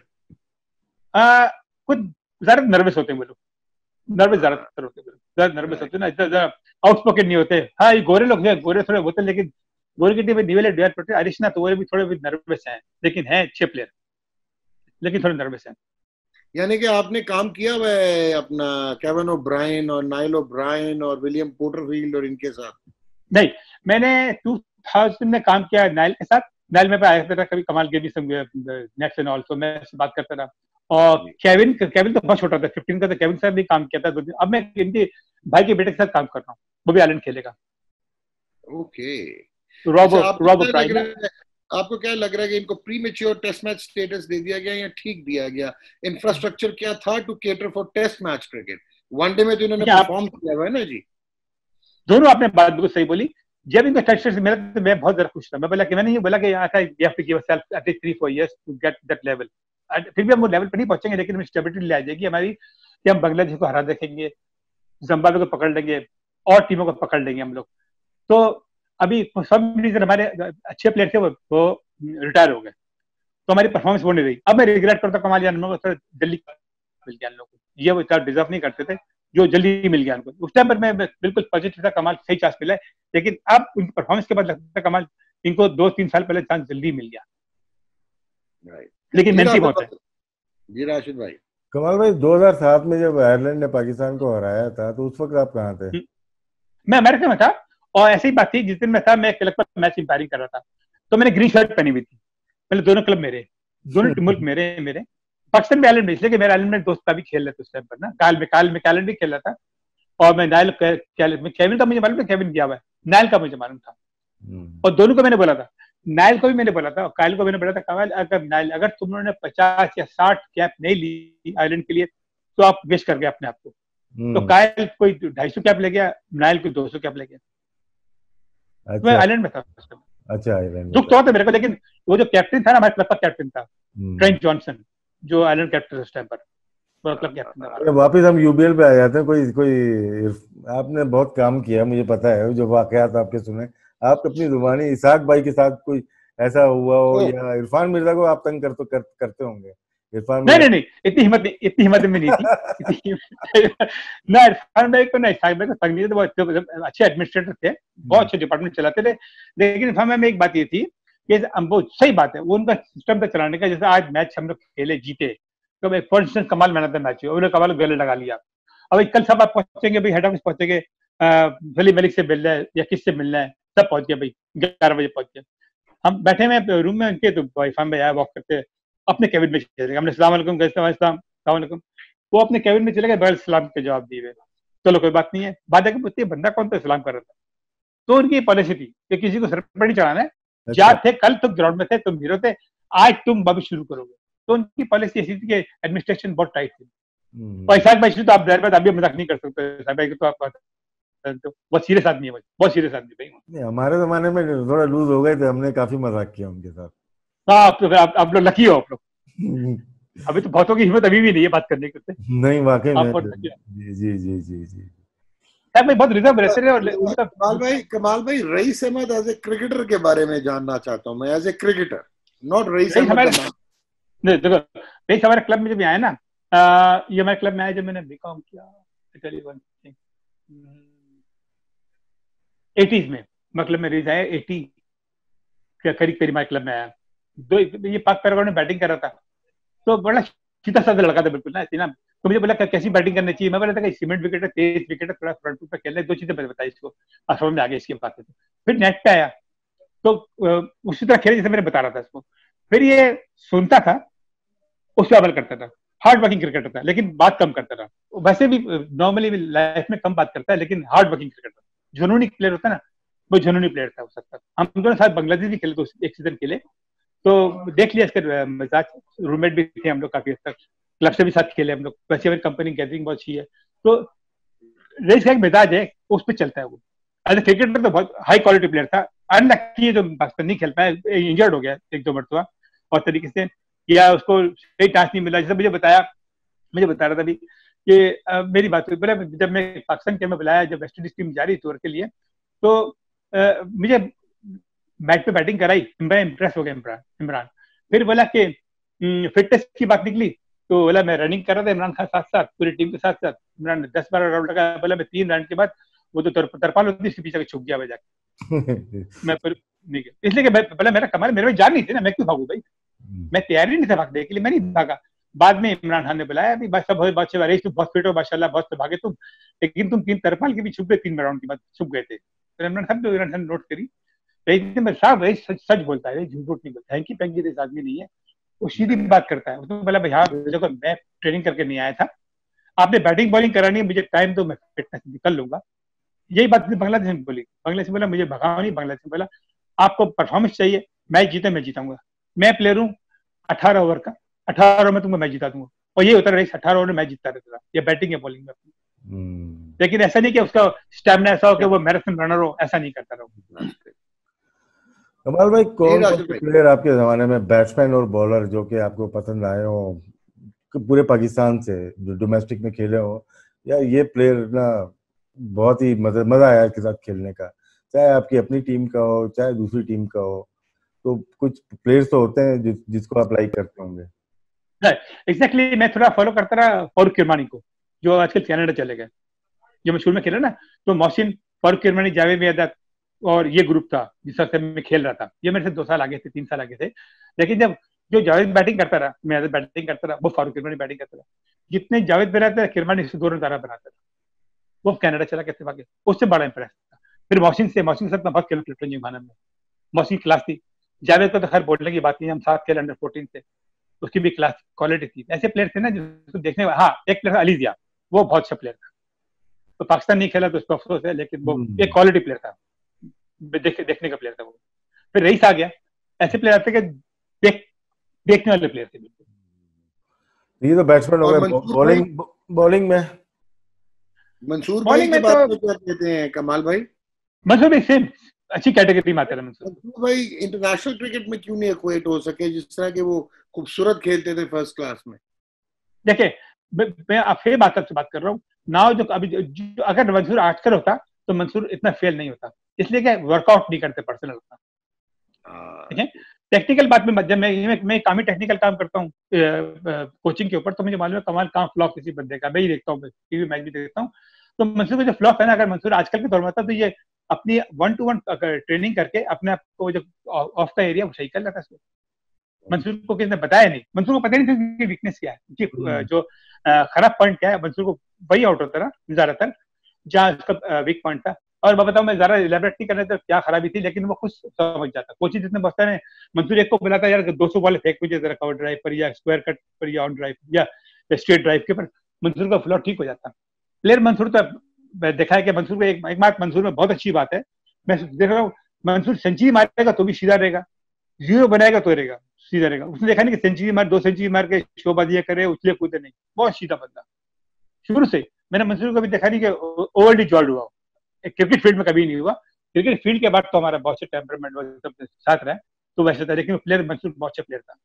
आ, कुछ ज्यादा नर्वस होते हैं वो लोग, नर्वस ज्यादातर होते हैं, ज्यादा नर्वस होते हैं ना, इतना ज्यादा आउटस्पोकन नहीं होते। हाँ, ये गोरे लोग हैं, गोरे थोड़े होते हैं, लेकिन गोरे की टीम में निवेले डुअल पटे अरिशना, तो वो भी थोड़े भी नर्वस हैं, लेकिन हैं अच्छे प्लेयर, लेकिन थोड़े नर्वस हैं। यानी कि आपने काम किया हुआ है अपना केविन ओब्रायन और नाइल ओब्रायन और विलियम पोर्टरफील्ड और इनके साथ? नहीं, मैंने टू थाउजेंड में काम किया नाइल के साथ। नाइल में आया था कभी, कमाल के भी नेक्स्ट एंड ऑल्सो मैं बात करता था। और केविन केविन तो बहुत छोटा था, फिफ्टीन का, तो केविन साहब भी काम किया था। अब मैं इनके भाई के बेटे के साथ काम कर रहा हूँ, वो भी आयरलैंड खेलेगा। ओके। रॉब अच्छा, आपको रॉब क्या लग ब्राइन। रहा है आपको क्या लग रहा है कि इनको premature test match status दे दिया गया या ठीक दिया गया? इंफ्रास्ट्रक्चर क्या था to cater for test match cricket? One day में तो इन्होंने परफॉर्म किया हुआ है ना जी। दोनों आपने बात बिल्कुल सही बोली। जब इनको टेस्ट से मिला तो मैं बहुत ज्यादा खुश था। मैं बोला कि मैंने ये बोला कि यहाँ का you have to give yourself at least three four years to get that level. फिर भी हम वो लेवल पर नहीं पहुंचेंगे, लेकिन हमें स्टेबिलिटी ले आ जाएगी हमारी, कि हम बांग्लादेश को हरा देखेंगे, जिम्बाब्वे को पकड़ लेंगे, और टीमों को पकड़ लेंगे हम लोग। तो अभी सब रीजन हमारे अच्छे प्लेयर थे, वो, वो रिटायर हो गए, तो हमारी परफॉर्मेंस वो नहीं रही। अब मैं रिग्रेट करता हूँ कमाल यान को, जल्दी मिल गया लोगों को, ये वो इतना डिजर्व नहीं करते थे जो जल्दी मिल गया उनको। उस टाइम पर मैं बिल्कुल पॉजिटिव था, कमाल सही चांस मिला है, लेकिन अब उनकी परफॉर्मेंस के बाद लगता है कमाल इनको दो तीन साल पहले चांस जल्दी मिल गया, लेकिन मेहनती बहुत है। जी राशिद भाई। कमाल भाई, दो हज़ार सात में जब आयरलैंड ने पाकिस्तान को हराया था, तो उस वक्त आप कहाँ थे? मैं अमेरिका में था, और ऐसी बात थी, जिस दिन मैं था, मैं क्लब पर मैच इंपायरिंग कर रहा था, तो मैंने ग्रीन शर्ट पहनी हुई थी। पहले दोनों क्लब मेरे, दोनों मुल्क मेरे मेरे पाकिस्तान में, आयरलैंड में, इसलिए कि मेरे आयरलैंड में दोस्त का भी खेल रहा था उस टाइम पर ना, काल में काल में कैलन भी खेल रहा था, और मैं नाइल केविन का मुझे मालूम था, केविन गया हुआ है, नाइल का मुझे मालूम था, और दोनों को मैंने बोला था, नाइल को भी मैंने बोला था, और कायल को मैंने बोला था, कमाल अगर नाइल अगर तुम लोगों ने पचास या साठ कैप नहीं ली आयरलैंड के लिए, तो आप वेस्ट कर गए अपने आप को। तो कायल कोई ढाई सौ कैप ले गया, नाइल कोई दो सौ कैप ले गया। अच्छा। मैं आयरलैंड में था। अच्छा, आयरलैंड दुख तो होता मेरे को, लेकिन वो जो कैप्टन था ना, हमारे क्लब का कैप्टन था ट्रेंट जॉनसन, जो आयरलैंड कैप्टन उस टाइम पर, वो क्लब कैप्टन था। वापिस हम यूबीएल पे आ जाते हैं। कोई कोई आपने बहुत काम किया, मुझे पता है, जो वाकयात आपके सुने, आप अपनी जुबानी इसाक भाई के साथ कोई ऐसा हुआ हो, या इरफान मिर्जा को आप तंग कर तो कर, करते होंगे? इरफान नहीं नहीं नहीं, इतनी हिम्मत नहीं, इतनी हिम्मत में नहीं थी ना, इरफान भाई को, ना इसाक भाई को तंग नहीं थे, वो अच्छे एडमिनिस्ट्रेटर थे, बहुत अच्छे डिपार्टमेंट चलाते थे। लेकिन इरफान भाई में एक बात ये थी कि वो सही बात है, वो उनका सिस्टम पे चलाने का, जैसे आज मैच हम लोग खेले जीते, तो for instance Kamal man of the match, उन्होंने कमाल गले लगा लिया। अब कल सब आप पहुंचेंगे भाई, हेड ऑफिस पहुंचेंगे, सलीम मलिक से मिलना है या किससे मिलना है, सब पहुंच गए भाई, ग्यारह बजे पहुंच गए। हम बैठे हुए रूम में उनके, तो इरफान भाई आया वॉक करते, अपने कैबिन में चले गए। हमने सलाम वालेकुम, सलाम वालेकुम, वो अपने कैबिन में चले गए, बगैर सलाम के जवाब दिए। चलो कोई बात नहीं है, बात है कि बंदा कौन था सलाम कर रहा था, तो उनकी पॉलिसी थी कि किसी को सर पर नहीं चढ़ाना है, अच्छा। जा थे कल तुम ग्राउंड में थे, तुम हीरो थे, आज तुम अब शुरू करोगे। तो उनकी पॉलिसी ऐसी थी कि एडमिनिस्ट्रेशन बहुत टाइट थी। पैसा भाई तो आप दर अभी मजाक नहीं कर सकते, साहब भाई तो आप तो बहुत सीरियस आदमी है, बहुत सीरियस आदमी भाई। नहीं, हमारे जमाने में थोड़ा लूज हो गए थे, हमने काफी मजाक किया उनके साथ। हाँ, आप तो आप, आप लोग लकी हो, आप लोग अभी तो बहुतों की हिम्मत अभी भी नहीं है बात करने के। नहीं वाकई में, बहुत जी जी जी जी जी मैं बहुत रिजर्व रहते हैं। और कमाल भाई कमाल भाई Raees Ahmed as a cricketer के बारे में जानना चाहता हूँ मैं, as a cricketer, not Raees Ahmed. हमारे देखो रईस हमारे क्लब में जब आया ना, आ, ये हमारे क्लब में आया जब मैंने बीकॉम किया एटीज में, मतलब में रईस आया एटी करीब करीब हमारे क्लब में आया। दो ये पाक पैरागॉन में बैटिंग कर रहा था, तो बड़ा सीधा साधा लड़का था बिल्कुल ना, ना तो मुझे बोला कैसी बैटिंग करनी चाहिए। मैं बोला था सीमेंट विकेट है, तेज विकेट है, थोड़ा फ्रंट फुट पे खेलना है, दो चीजें मैंने बताई इसको, समझ में आ गई इसकी बात। फिर नेट पे आया तो उसी तरह खेले जैसे मैंने बता रहा था इसको। फिर ये सुनता था, उस पर अमल करता था, हार्ड वर्किंग क्रिकेटर था, लेकिन बात कम करता था। वैसे भी नॉर्मली लाइफ में कम बात करता है, लेकिन हार्ड वर्किंग क्रिकेटर, जुनूनी प्लेयर होता है ना, वो जुनूनी प्लेयर था उस वक्त। हम दोनों साथ बांग्लादेश भी खेले तो एक सीजन खेले, तो देख लिया इसका मिजाज, रूममेट भी थे हम लोग काफी हद तक, क्लब से भी साथ खेले हम लोग। वैसे हमारी कंपनी गैदरिंग बहुत अच्छी है, तो रेस का एक मिजाज है, उस पर चलता है वो। एज ए क्रिकेटर तो बहुत हाई क्वालिटी प्लेयर था। अनलकी जो पाकिस्तान नहीं खेल पाया, इंजर्ड हो गया एक दो मरतबा और तरीके से, या उसको सही चांस नहीं मिला। जैसे मुझे बताया, मुझे बता रहा था अभी कि आ, मेरी बात हुई, बोला जब मैं पाकिस्तान के में बुलाया, जब वेस्ट इंडीज टीम जा रही टूर के लिए, तो आ, मुझे मैच पे बैटिंग कराई, इमरान इंप्रेस हो गया इमरान इमरान फिर बोला कि फिटनेस की बात निकली, तो बोला मैं रनिंग कर रहा था इमरान खान साथ साथ, पूरी टीम के साथ साथ। इमरान ने दस बारह राउंड लगाया, बोला मैं तीन राउंड के बाद वो तो तर, तरपाल होती है पीछे छुप गया जाके मैं फिर नहीं गया, इसलिए कि बोला मेरा कमाल, मेरे में जान नहीं थी ना, मैं क्यों भागू भाई, मैं तैयारी नहीं था भागने के लिए, मैं नहीं भागा। बाद में इमरान खान ने बुलाया, अभी बस सब बहुत बहुत फिट हो माशाल्लाह, बहुत से भागे तुम, लेकिन तुम तीन तरपाल के भी छुप गए, तीन राउंड के बाद छुप गए थे। तो इमरान खान इमरान खान नोट करी, साहब सच सच बोलता है, झूठ झूठ नहीं बोलता, हैंकी पैंकी इस आदमी नहीं है, वो सीधी बात करता है। तो बोला भाई हाँ देखो मैं ट्रेनिंग करके नहीं आया था, आपने बैटिंग बॉलिंग करानी है, मुझे टाइम दो, मैं फिटनेस निकल लूंगा। यही बात बांग्लादेश में बोली, बांग्लादेश में बोला मुझे भगाओ नहीं, बांग्लादेश में बोला आपको परफॉर्मेंस चाहिए, मैच जीते मैं जीताऊंगा, मैं प्लेयर हूँ अठारह ओवर का, अठारह ओवर में तुमको मैच जिता दूंगा। और ये होता रहा अठारह ओवर में मैच जीतता रहता, या बैटिंग या बॉलिंग में। लेकिन ऐसा नहीं कि उसका स्टैमिना ऐसा हो कि वो मैराथन रनर हो, ऐसा नहीं करता रहा। कमाल भाई, कौन कौन से प्लेयर आपके जमाने में बैट्समैन और बॉलर जो कि आपको पसंद आए हो पूरे पाकिस्तान से, जो डोमेस्टिक में खेले हो, या ये प्लेयर ना बहुत ही मजा मजा आया इसके साथ खेलने का, चाहे आपकी अपनी टीम का हो चाहे दूसरी टीम का हो, तो कुछ प्लेयर्स तो होते हैं जिस, जिसको आप लाइक करते होंगे। एग्जैक्टली exactly, मैं थोड़ा फॉलो करता रहा फारूक किरमानी को, जो आजकल कनाडा चले गए, जो मशहूर में खेला ना, तो मोहसिन, फारूक किरमानी, जावेद मियादाद और ये ग्रुप था जिस वक्त मैं खेल रहा था। ये मेरे से दो साल आगे थे, तीन साल आगे थे, लेकिन जब जो जावेद बैटिंग करता रहा, मैं बैटिंग करता रहा, वो फारूक किरमानी बैटिंग करता रहा। जितने जावेद बनाता था किरमानी से दो रन ज्यादा बनाता था, वो कनाडा चला कैसे भागे, उससे बड़ा इंप्रेस था। फिर मोहसिन से, मोहसिन के साथ मैं बहुत खेला प्लेटन जिम्खाना में, मोहसिन क्लास थी। जावेद को तो खैर बोलने की बात नहीं, हम साथ खेले अंडर फोर्टीन से, उसकी भी क्लास क्वालिटी थी। ऐसे प्लेयर थे ना जिसको देखने, हाँ एक प्लेयर अली जिया, वो बहुत अच्छा प्लेयर था, तो पाकिस्तान नहीं खेला तो उसको अफसोस है, लेकिन वो एक क्वालिटी प्लेयर था, देख, देखने का प्लेयर था वो। फिर रईस आ गया, ऐसे प्लेयर आते कि देख देखने वाले प्लेयर थे बिल्कुल। ये तो बैट्समैन हो गए। बॉलिंग बॉलिंग में मंसूर भाई की बात में क्या कहते हैं कमाल भाई? मंसूर भाई सेम अच्छी कैटेगरी में आते हैं मंसूर भाई। इंटरनेशनल क्रिकेट में क्यों नहीं इक्वेट हो सके जिस तरह के वो खूबसूरत खेलते थे फर्स्ट क्लास में? देखिए मैं आपसे बात आपसे बात कर रहा हूँ ना, जो अभी जो, अगर मंसूर आजकल होता तो मंसूर इतना फेल नहीं होता, इसलिए क्या वर्कआउट नहीं करते पर्सनल होता, ठीक है। टेक्निकल बात में जब मैं मैं काम ही टेक्निकल काम करता हूँ कोचिंग के ऊपर, तो मुझे मालूम है कमाल कहाँ फ्लॉप किसी बंदे का, मैं ही देखता हूँ, टीवी मैच भी देखता हूँ। तो मंसूर का जो फ्लॉप है ना, अगर मंसूर आजकल के दौर में था तो ये अपनी वन टू वन ट्रेनिंग करके अपने आप को जो ऑफ का एरिया वो सही कर लेता है। मंसूर को किसी ने बताया नहीं, मंसूर को पता नहीं था कि वीकनेस क्या है, जो खराब पॉइंट क्या है, मंसूर को वही आउट होता रहा ज्यादातर जहाँ उसका वीक पॉइंट था। और मैं बताऊँ, मैं ज्यादा इलेबरेट नहीं करने तो क्या खराबी थी, लेकिन वो खुद समझ जाता। कोचिंग जितने बचता है, मंसूर एक को बुलाता यार दो सौ बॉल फेंक मुझे जरा कवर ड्राइव पर या स्क्वायर कट पर या ऑन ड्राइव या स्ट्रेट ड्राइव के पर, मंसूर का फ्लो ठीक हो जाता। प्लेयर मंसूर तो देखा है कि मंसूर में एक, एक बात मंसूर में बहुत अच्छी बात है मैं देख रहा हूँ मंसूर सेंचुरी मारेगा तो भी सीधा रहेगा, जीरो बनाएगा तो रहेगा सीधा रहेगा। उसने देखा नहीं कि सेंचुरी मार दो सेंचुरी मार के शोबाजी करे उछले कूदे नहीं, बहुत सीधा बंदा शुरू से। मैंने मंसूर को कभी देखा नहीं कि ओवरली जॉल्ड हुआ, क्रिकेट फील्ड में कभी नहीं हुआ। क्रिकेट फील्ड के बाद तो हमारा बहुत से टेम्परामेंट सब साथ रहा तो वैसे था, लेकिन प्लेयर मंसूर बहुत अच्छा प्लेयर था।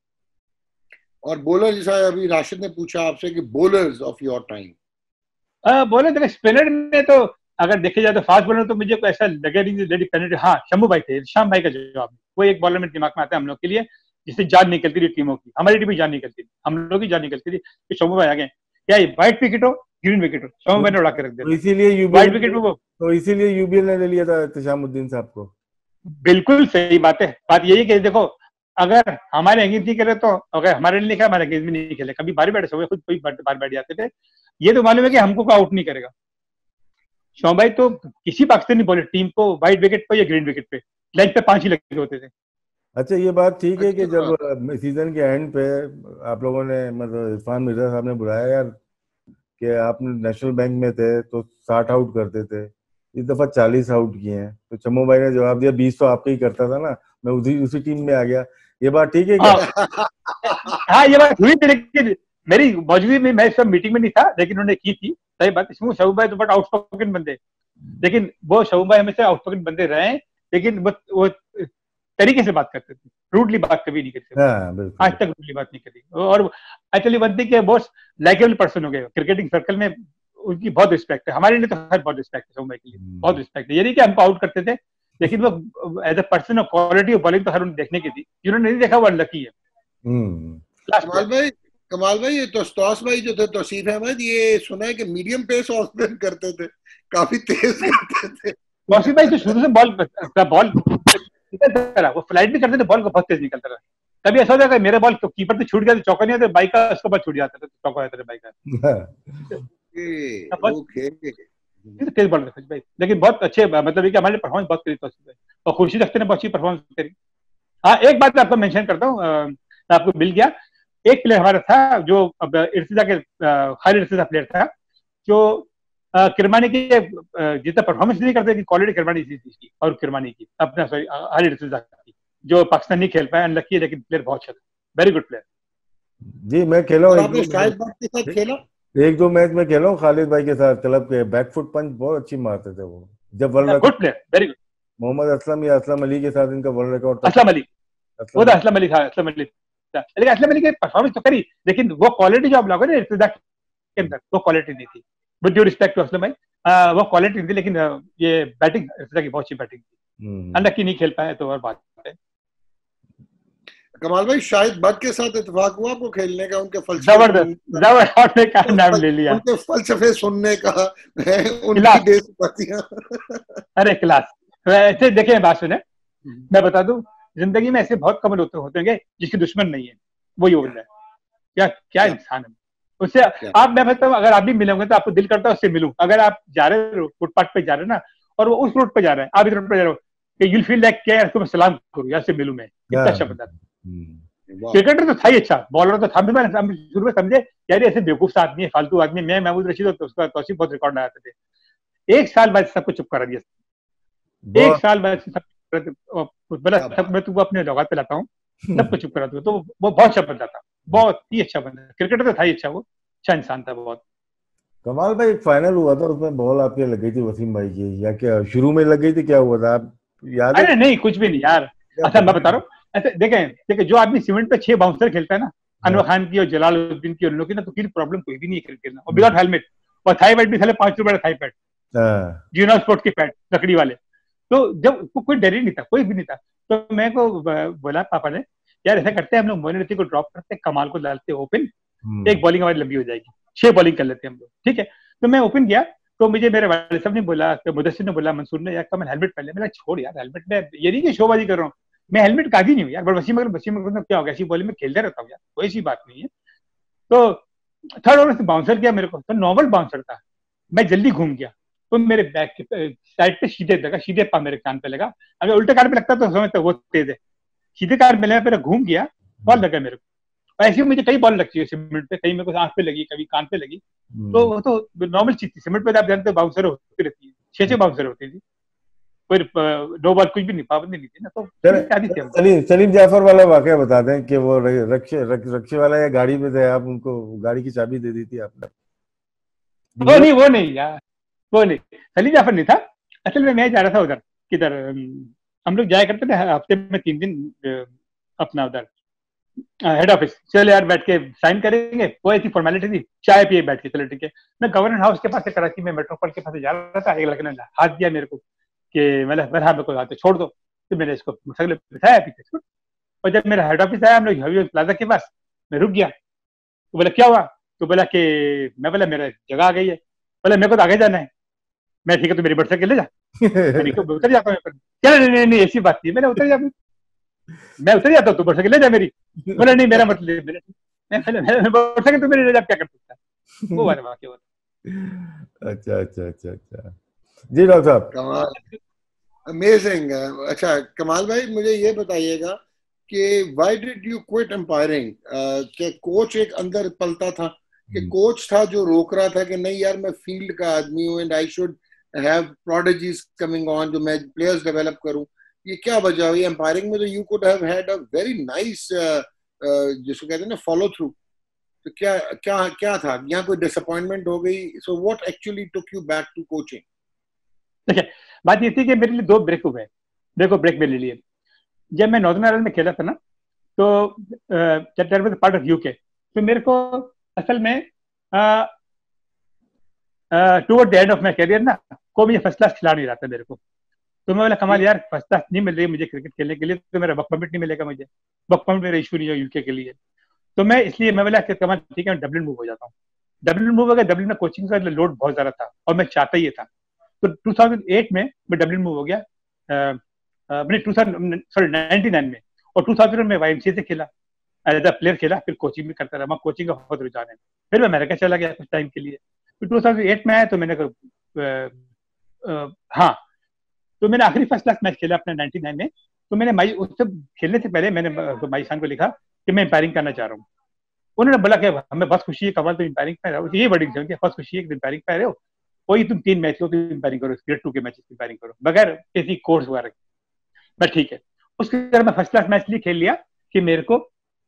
और बॉलर जैसा अभी राशिद ने पूछा आपसे कि बॉलर्स ऑफ योर टाइम, बोले देखो स्पिनर में तो अगर देखे जाए तो फास्ट बॉलर तो मुझे कोई ऐसा लगे नहीं। हाँ शंभू भाई थे, शाम भाई का जवाब, वो एक बॉलर में दिमाग में आता है हम लोग के लिए जिससे जान निकलती थी टीमों की, हमारी टीम की जान निकलती थी, हम लोग की जान निकलती थी कि शंभू भाई आ गए, क्या व्हाइट विकेट हो ग्रीन विकेट हो शंभू भाई ने उड़ा के रख दिया। इसीलिए व्हाइट विकेट में वो तो इसीलिए यूबीएल ने ले लिया था तशामुद्दीन साहब को। बिल्कुल सही बात है। बात यही कि देखो अगर हमारे अगेंस्ट नहीं खेले तो अगर हमारे लिए हमारे अगेंस्ट भी नहीं खेले, कभी बारी बैठे खुद कोई बार बैठ जाते थे, ये तो मालूम है कि हमको कोई आउट नहीं करेगा। शौम भाई तो किसी पाकिस्तानी बॉलर टीम को व्हाइट विकेट पे या ग्रीन विकेट पे लेग पे पांच ही लगे होते थे। अच्छा ये बात ठीक है कि जब सीजन के एंड पे आप लोगों ने मतलब इरफान मिर्जा साहब ने बुलाया यार कि आप नेशनल बैंक में थे तो साठ आउट करते थे, इस दफा चालीस आउट किए हैं, तो चमो भाई ने जवाब दिया बीस तो आपका ही करता था ना, मैं उसी उसी टीम में आ गया। ये बात ठीक है क्या? हाँ ये बात हुई थी, लेकिन मेरी मौजूदगी में मैं सब मीटिंग में नहीं था, लेकिन उन्होंने की थी सही बात। इसमें शहूब भाई तो बट आउटस्पोकन बंदे, लेकिन वो शहूब भाई हमेशा आउटस्पोकन बंदे रहे, लेकिन वो, वो तरीके से बात करते थे, रूडली बात कभी नहीं करते। हाँ, आज तक रूडली बात नहीं करी। और एक्चुअली वन थिंग बहुत लाइकेबल पर्सन हो गए क्रिकेटिंग सर्कल में, उनकी बहुत रिस्पेक्ट है। हमारे लिए तो हर बहुत रिस्पेक्ट है शहूब भाई के लिए, बहुत रिस्पेक्ट है। ये नहीं कि हमको आउट करते थे, लेकिन वो as a person of quality of bowling तो हर उन्हें देखने की थी, जिन्होंने नहीं देखा वो अनलकी है। कमाल भाई कमाल भाई ये तो तोस भाई जो थे तौसीफ अहमद, ये सुना है कि मीडियम पेस ऑफ स्पिन करते थे, काफी तेज करते थे। तौसीफ भाई तो शुरू से बॉल बॉल वो फ्लाइट भी करते थे, बॉल को बहुत तेज निकलता रहा। कभी ऐसा होता है कि मेरे बॉल तो कीपर से छूट गया तो चौका नहीं आता, बाइक का उसके बाद छूट जाता था चौका आता था बाइक का। ओके तेज बॉल थे भाई, लेकिन बहुत अच्छे मतलब ये कि हमारे परफॉर्मेंस बहुत करी तौसीफ भाई, और खुर्शीद अख्तर ने बहुत अच्छी परफॉर्मेंस करी। हाँ एक बात आपको मेंशन करता हूँ, आपको मिल गया एक प्लेयर हमारा था जो अब इर्तिजा के खालिद इर्तिजा प्लेयर था, जो किरमानी की जितना परफॉर्मेंस नहीं करते, क्वालिटी किरमानी थी और किरमानी की अपना सॉरी खालिद इर्तिजा की, जो पाकिस्तान नहीं खेल पाया अनलकी है, लेकिन प्लेयर बहुत अच्छा था, वेरी गुड प्लेयर। जी मैं खेला हूँ आपने शाहिद भट्ट के साथ खेला, एक दो मैच में खेला हूँ खालिद भाई के साथ, क्लब के बैकफुट पंच बहुत अच्छी मारते थे वो। जब world good player, very good. Mohammad Aslam या असलम अली के साथ इनका वर्ल्ड रिकॉर्ड था। असलम अली, वो था असलम अली था, असलम अली था, लेकिन असलम अली की परफॉर्मेंस तो करी, लेकिन वो क्वालिटी जो आप लोगों ने इर्तिजा के अंदर वो क्वालिटी नहीं थी। With due respect to Aslam भाई, वो क्वालिटी नहीं थी, लेकिन ये बैटिंग इर्तिजा की बहुत अच्छी बैटिंग थी। अनलकी नहीं खेल पाए तो और बात है। कमाल भाई शाहिद भट्ट के साथ इत्तेफाक हुआ आपको खेलने का, उनके फलसफे जबरदस्त जबरदस्त ने का नाम ले लिया, उनके फलसफे सुनने का, उनकी देशभक्तियां, अरे क्लास। ऐसे देखें बात सुने, मैं बता दूं जिंदगी में ऐसे बहुत कमल होते होते हैं जिसके दुश्मन नहीं है, वो ये बोल रहा है क्या क्या इंसान है उससे आप, मैं बताऊं अगर आप भी मिलोगे तो आपको दिल करता है उससे मिलूं। अगर आप जा रहे हो फुटपाथ पे जा रहे हो ना और वो उस रोड पे जा रहा है, आप इस रोड पे जा रहे हो, यूल फील लाइक क्या उसको मैं सलाम करूं या से मिलूं, मैं इतना अच्छा बंदा था। क्रिकेटर तो था ही अच्छा, बॉलर तो था भी, मैं शुरू में समझे यार ऐसे बेवकूफ आदमी है, फालतू आदमी। मैं महमूद रशीद तो उसका तौसीफ बहुत रिकॉर्ड आते थे। एक साल बाद सबको चुप करा दिया, एक साल बाद सब बोला सब मैं तुमको अपने लौकात पे लाता हूँ, सबको चुप करा दूंगा। तो वो बहुत अच्छा बंदा था, बहुत ही अच्छा बंदा, क्रिकेटर तो था ही अच्छा, वो अच्छा इंसान था बहुत। कमाल भाई एक फाइनल हुआ था, उसमें बॉल आपके लग गई थी वसीम भाई की, या क्या शुरू में लग गई थी, क्या हुआ था आप याद है? अरे नहीं कुछ भी नहीं यार, अच्छा मैं बता रहा हूँ। ऐसे देखें देखें जो आदमी सीमेंट पे छह बाउंसर खेलता है ना, अनवर खान की और जलालुद्दीन की, उन लोगों की ना तो फिर प्रॉब्लम कोई भी नहीं है खेलना, और विदाउट हेलमेट, और थाई पैड भी साले पांच रुपए थाई पैड, जीनो स्पोर्ट के पैड लकड़ी वाले। तो जब कोई डर ही नहीं था, कोई भी नहीं था, तो मैं को बोला पापा ने यार ऐसा करते हैं हम लोग मोइन अली को ड्रॉप करते हैं, कमाल को डालते हैं ओपन, एक बॉलिंग हमारी लंबी हो जाएगी, छह बॉलिंग कर लेते हैं हम लोग, ठीक है। तो मैं ओपन गया तो मुझे मेरे वाले साहब ने बोला, मुदस्सिर ने बोला, मंसूर ने, यार कमल हेलमेट पहन ले। मैंने छोड़ यार हेलमेट में, ये नहीं कि शोबाजी कर रहा हूँ, मैं हेलमेट काजी नहीं हूँ यार, बट वसीम अगर वसीम अगर क्या हो गया, ऐसी बॉलिंग में खेलते रहता हूँ यार, कोई ऐसी बात नहीं है। तो थर्ड ओवर से बाउंसर किया मेरे को, तो नॉर्मल बाउंसर था, मैं जल्दी घूम गया तो मेरे बैक के साइड पे सीधे लगा, सीधे पा मेरे कान पे लगा। अगर उल्टे कान पे लगता तो समझता वो तेज है, सीधे कान पे लगा, मेरा घूम गया, बॉल लगा मेरे को। ऐसे मुझे कई बॉल लगती है सीमेंट पे, कहीं मेरे को आंख पे लगी, कभी कान पे लगी, तो वो तो नॉर्मल चीज थी। सीमेंट पे आप जानते हो बाउंसर होती रहती है, छह छह बाउंसर होती थी। कोई नो बॉल कुछ भी नहीं, पाबंदी नहीं थी ना, तो आदि थे। सलीम सलीम जाफर वाला वाकया बता दें कि वो रक्षे रक्षे वाला या गाड़ी में थे, आप उनको गाड़ी की चाबी दे दी थी आपने? वो नहीं वो नहीं यार, वो नहीं, सलीम जाफर नहीं था। असल में मैं जा रहा था उधर, किधर हम लोग जाया करते थे हफ्ते में तीन दिन अपना उधर हेड ऑफिस। चलो यार बैठ के साइन करेंगे, वो ऐसी फॉर्मेलिटी थी, चाय पिए बैठ के, चलो ठीक है। मैं गवर्नमेंट हाउस के पास से कराची में मेट्रोपोल के पास जा रहा था, एक लड़के ने हाथ दिया मेरे को कि मतलब हाँ मेरे को हाथ छोड़ दो, तो मैंने इसको मोटरसाइकिल बिठाया पीछे। और जब मेरा हेड ऑफिस आया हम लोग हवी प्लाजा के पास, मैं रुक गया। तो बोला क्या हुआ? तो बोला कि मैं बोला मेरा जगह आ गई है। बोला मेरे को तो आगे जाना है। मैं ठीक है तो मेरी मोटरसाइकिल ले जा। मैंने कहा उतर जाता हूँ। क्या नहीं नहीं नहीं ऐसी बात नहीं, मैंने उतर जा, मैं उतर जाता हूँ तो मोटरसाइकिल ले जा मेरी। बोला नहीं मेरा मतलब मोटरसाइकिल तो मेरी ले जा, क्या कर सकता है। वो वाला वाक्य होता। अच्छा अच्छा अच्छा अच्छा जी डॉक्टर साहब। कमाल, अमेजिंग। अच्छा कमाल भाई मुझे ये बताइएगा कि why did you quit umpiring? कि कोच एक अंदर पलता था कि कोच था जो रोक रहा था कि नहीं यार मैं फील्ड का आदमी हूँ and I should have prodigies coming on, जो मैं प्लेयर्स डेवलप करूं, ये क्या वजह हुई? एम्पायरिंग में तो you could have had a very nice जिसको कहते हैं ना फॉलो थ्रू, तो क्या क्या क्या था यहाँ? कोई डिसअपॉइंटमेंट हो गई? So what actually took you back to coaching? देखिए बात ये थी कि मेरे लिए दो ब्रेक हुए। देखो ब्रेक मेरे लिए, जब मैं नॉर्दर्न आयरलैंड में खेला था ना, तो पार्ट ऑफ यूके, तो मेरे को असल में toward the end of my career ना, कोई मुझे फर्स्ट क्लास खिला नहीं रहा था मेरे को। तो मैं बोला कमाल यार फर्स्ट क्लास नहीं मिल रही मुझे क्रिकेट खेलने के लिए, तो मेरा वर्क परमिट नहीं मिलेगा मुझे, वर्क परमिट मेरा इशू नहीं है यूके के लिए। तो मैं इसलिए मैं बोला कमाल ठीक है मैं डब्लिन मूव हो जाता हूँ। डब्लिन मूव हो गया। डब्लिन में कोचिंग का लोड बहुत ज्यादा था और मैं चाहता ही था। तो टू थाउजेंड एट में मैं डब्लिन मूव हो गया, मैंने two thousand sorry ninety nine में, और टू थाउजेंड में वाईएमसीए से खेला, एज अ प्लेयर खेला, फिर कोचिंग भी करता रहा। कोचिंग का बहुत रुझान है। फिर मैं अमेरिका चला गया कुछ टाइम के लिए। फिर टू थाउजेंड एट में आया तो मैंने हाँ तो मैंने आखिरी फर्स्ट क्लास मैच खेला अपने नाइनटी नाइन में। तो मैंने माई उससे खेलने से पहले मैंने तो माई खान को लिखा कि मैं एम्पायरिंग करना चाह रहा हूँ। उन्होंने बोला कि हमें बहुत खुशी है कमाल तुम एम्पायरिंग पे रहे हो, ये वर्डिंग थी बहुत खुशी है कि एम्पायरिंग पे रहे हो, वही तुम तीन मैच हो तो एम्पायरिंग करो, ग्रेड टू के मैच एम्पायरिंग करो बगैर किसी कोर्स वगैरह। बट ठीक है, उसके बाद मैं फर्स्ट क्लास मैच लिए खेल लिया कि मेरे को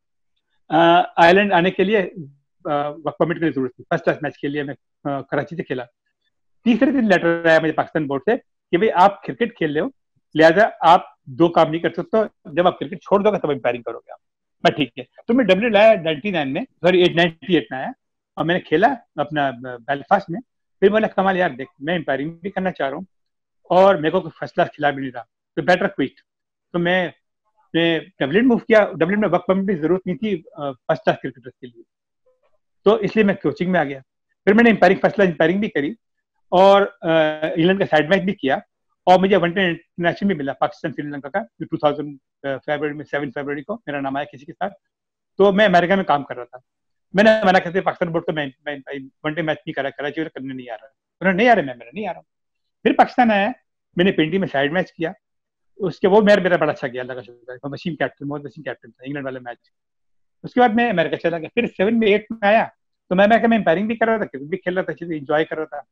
आयरलैंड आने के लिए वर्क परमिट की जरूरत थी। फर्स्ट क्लास मैच के लिए मैं कराची से खेला। तीसरे दिन लेटर आया मुझे पाकिस्तान बोर्ड से कि भाई आप क्रिकेट खेल रहे हो, लिहाजा आप दो काम नहीं कर सकते, जब आप क्रिकेट छोड़ दोगे तब एम्पायरिंग करोगे आप। मैं ठीक है, तो मैं डब्ल्यू लाया नाइनटी नाइन में, सॉरी नाइनटी एट में आया और मैंने खेला अपना बेलफास्ट में। फिर बोला कमाल यार देख मैं एम्पायरिंग भी करना चाह रहा हूँ और मेरे को फर्स्ट क्लास खिला भी नहीं रहा, तो बेटर क्विट। तो मैं डब्लिन मूव किया। डब्लिन में वर्क परमिट की जरूरत नहीं थी फर्स्ट क्लास क्रिकेटर्स के लिए, तो इसलिए मैं कोचिंग में आ गया। फिर मैंने एम्पायरिंग फर्स्ट क्लास एम्पायरिंग भी करी और इंग्लैंड का साइड मैच भी किया और मुझे वन डे इंटरनेशनल भी मिला पाकिस्तान श्रीलंका का टू थाउजेंड फरवरी में, सेवन फरवरी को मेरा नाम आया किसी के साथ। तो मैं अमेरिका में काम कर रहा था। मैंने मना करते पाकिस्तान बोर्ड को मैं वन डे मैच नहीं करा, कराची करने नहीं आ रहा, उन्होंने नहीं आ रहा, मैं मेरा नहीं आ रहा। फिर पाकिस्तान आया, मैंने पेंटी में साइड मैच किया, उसके वो मेरा मेरा बड़ा अच्छा गया, अल्लाह का शुक्र है। वसीम कैप्टन, मोहम्मद वसीम कैप्टन था इंग्लैंड वाले मैच। उसके बाद मैं अमेरिका चला गया। फिर सेवन में एट में आया तो मैं अमेरिका में एम्पायरिंग भी कर रहा था, क्रिकेट भी खेल रहा था, चीजें इंजॉय कर रहा था।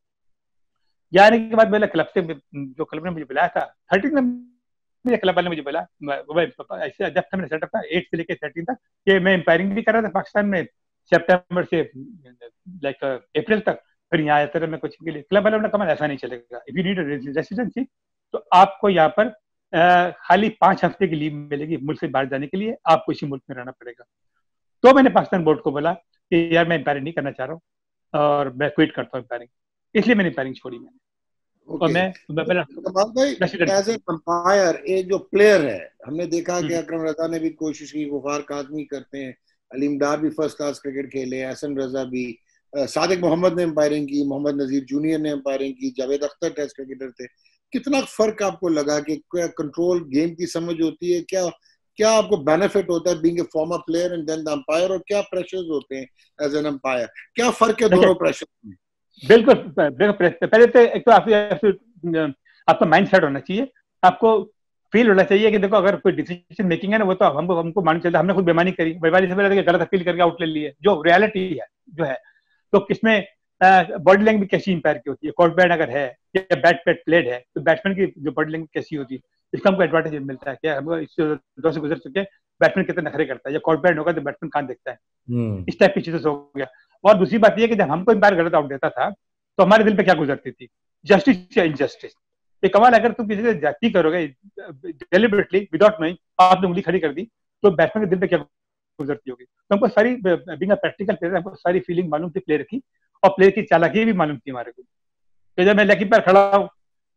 जाने के बाद मेरा क्लब से जो क्लब ने मुझे बुलाया था थर्टीन में, मुझे क्लब वाले ने मुझे बोला ऐसे जब था मेरा सेटअप था एट से लेकर थर्टीन तक कि मैं एम्पायरिंग भी कर रहा था पाकिस्तान में सितंबर से लाइक अप्रैल तक। फिर यहाँ आया था मैं कोचिंग के लिए। क्लब वालों ने कहा ऐसा नहीं चलेगा, इफ यू नीड रेसिडेंसी तो आपको यहाँ पर खाली पांच हफ्ते की लीव मिलेगी मुल्क से बाहर जाने के लिए, आपको इसी मुल्क में रहना पड़ेगा। तो मैंने पाकिस्तान बोर्ड को बोला कि यार मैं एम्पायरिंग नहीं करना चाह रहा हूँ और मैं क्विट करता हूँ एम्पायरिंग, इसलिए मैंने एम्पायरिंग छोड़ी मैंने। Okay. और मैं कमाल भाई एज एन अंपायर एक जो प्लेयर है, हमने देखा कि अकरम रजा ने भी कोशिश की, गुफार काजमी करते हैं, अलीम डार भी फर्स्ट क्लास क्रिकेट खेले, एहसन रजा भी, सादिक मोहम्मद ने एम्पायरिंग की, मोहम्मद नजीर जूनियर ने एम्पायरिंग की, जावेद अख्तर टेस्ट क्रिकेटर थे। कितना फर्क आपको लगा कि क्या कंट्रोल गेम की समझ होती है, क्या क्या आपको बेनिफिट होता है being a former player and then the umpire, और क्या प्रेशर्स होते हैं एज एन अंपायर? क्या फर्क है दोनों प्रेशर में? बिल्कुल पहले तो एक तो आपको आपका माइंड सेट होना चाहिए, आपको फील होना चाहिए कि देखो अगर कोई डिसीजन मेकिंग है ना वो तो हमको हमको मान चलता है, हमने खुद बेईमानी करी, बेईमानी से पहले गलत अपील करके आउट ले लिए, जो रियलिटी है जो है। तो किसमें बॉडी लैंग्वेज कैसी इंपायर की होती है, कोर्ट बैट अगर है या बैट पैट प्लेड है तो बैट्समैन की जो बॉडी लैंग्वेज कैसी होती है, इसका हमको एडवांटेज मिलता है कि हमको इस दो से गुजर चुके बैट्समैन कितने नखरे करता है, या कोर्ट बैट होगा तो बैट्समैन कहाँ देखता है, इस टाइप की चीजें हो गया। और दूसरी बात यह है कि जब हमको इंपायर गलत आउट देता था तो हमारे दिल पे क्या गुजरती थी, जस्टिस या इनजस्टिस। ये कमाल, अगर तुम किसी से जाति करोगे डेलिबरेटली विदाउट नोइंग, आपने उंगली खड़ी कर दी तो बैट्समैन के दिल पे क्या गुजरती होगी। तो हमको सारी बीइंग अ प्रैक्टिकल प्लेयर हमको सारी फीलिंग मालूम थी प्लेयर की, और प्लेयर की चालाकी भी मालूम थी हमारे को। तो जब मैं लेग पर खड़ा हूँ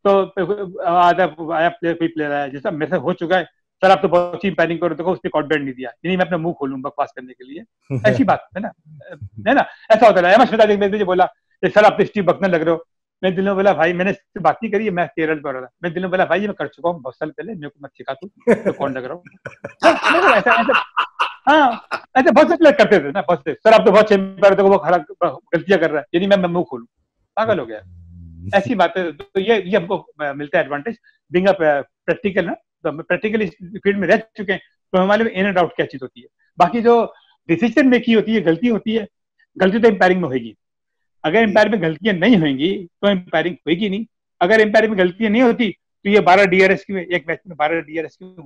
तो आधा आया प्लेयर, कोई प्लेयर आया जैसा मेरे से हो चुका है, सर आप तो बहुत अच्छी इंपायरिंग करो, तो उसने कॉन्फिडेंट नहीं दिया, यानी मैं अपना मुंह खोलूं बकवास करने के लिए, ऐसी बात है ना, है ना, ऐसा होता है। अहमद शहजाद मुझे बोला सर आप तो स्टीव बकनर लग रहे हो, मैं दिल में बोला भाई मैंने इससे बात नहीं करी है, मैं केरल पर रहा, मैं दिल में बोला भाई ये मैं कर चुका हूँ बहुत साल पहले, मेरे को मत सिखा तू, तो कौन लग रहा हूँ। ऐसा ऐसा हाँ ऐसे बहुत से प्लेयर करते थे ना, बहुत से, सर आप तो बहुत चैंपियन हो, वो गलतियां कर रहा है, यानी मैं मुंह खोलूं, पागल हो गया। ऐसी बातें, तो ये ये हमको मिलता है एडवांटेज बीइंग अ प्रैक्टिकल ना, तो प्रैक्टिकली फील्ड में रह चुके हैं तो हमारे में इन एंड आउट क्या चीज होती है। बाकी जो डिसीजन मेकिंग होती है, गलती होती है, गलती तो एम्पायरिंग में होगी। अगर एम्पायर में गलतियां नहीं होंगी तो एम्पायरिंग होगी नहीं। अगर एम्पायर में गलतियां नहीं होती तो ये बारह डीआरएस की, एक मैच में बारह डीआरएस की,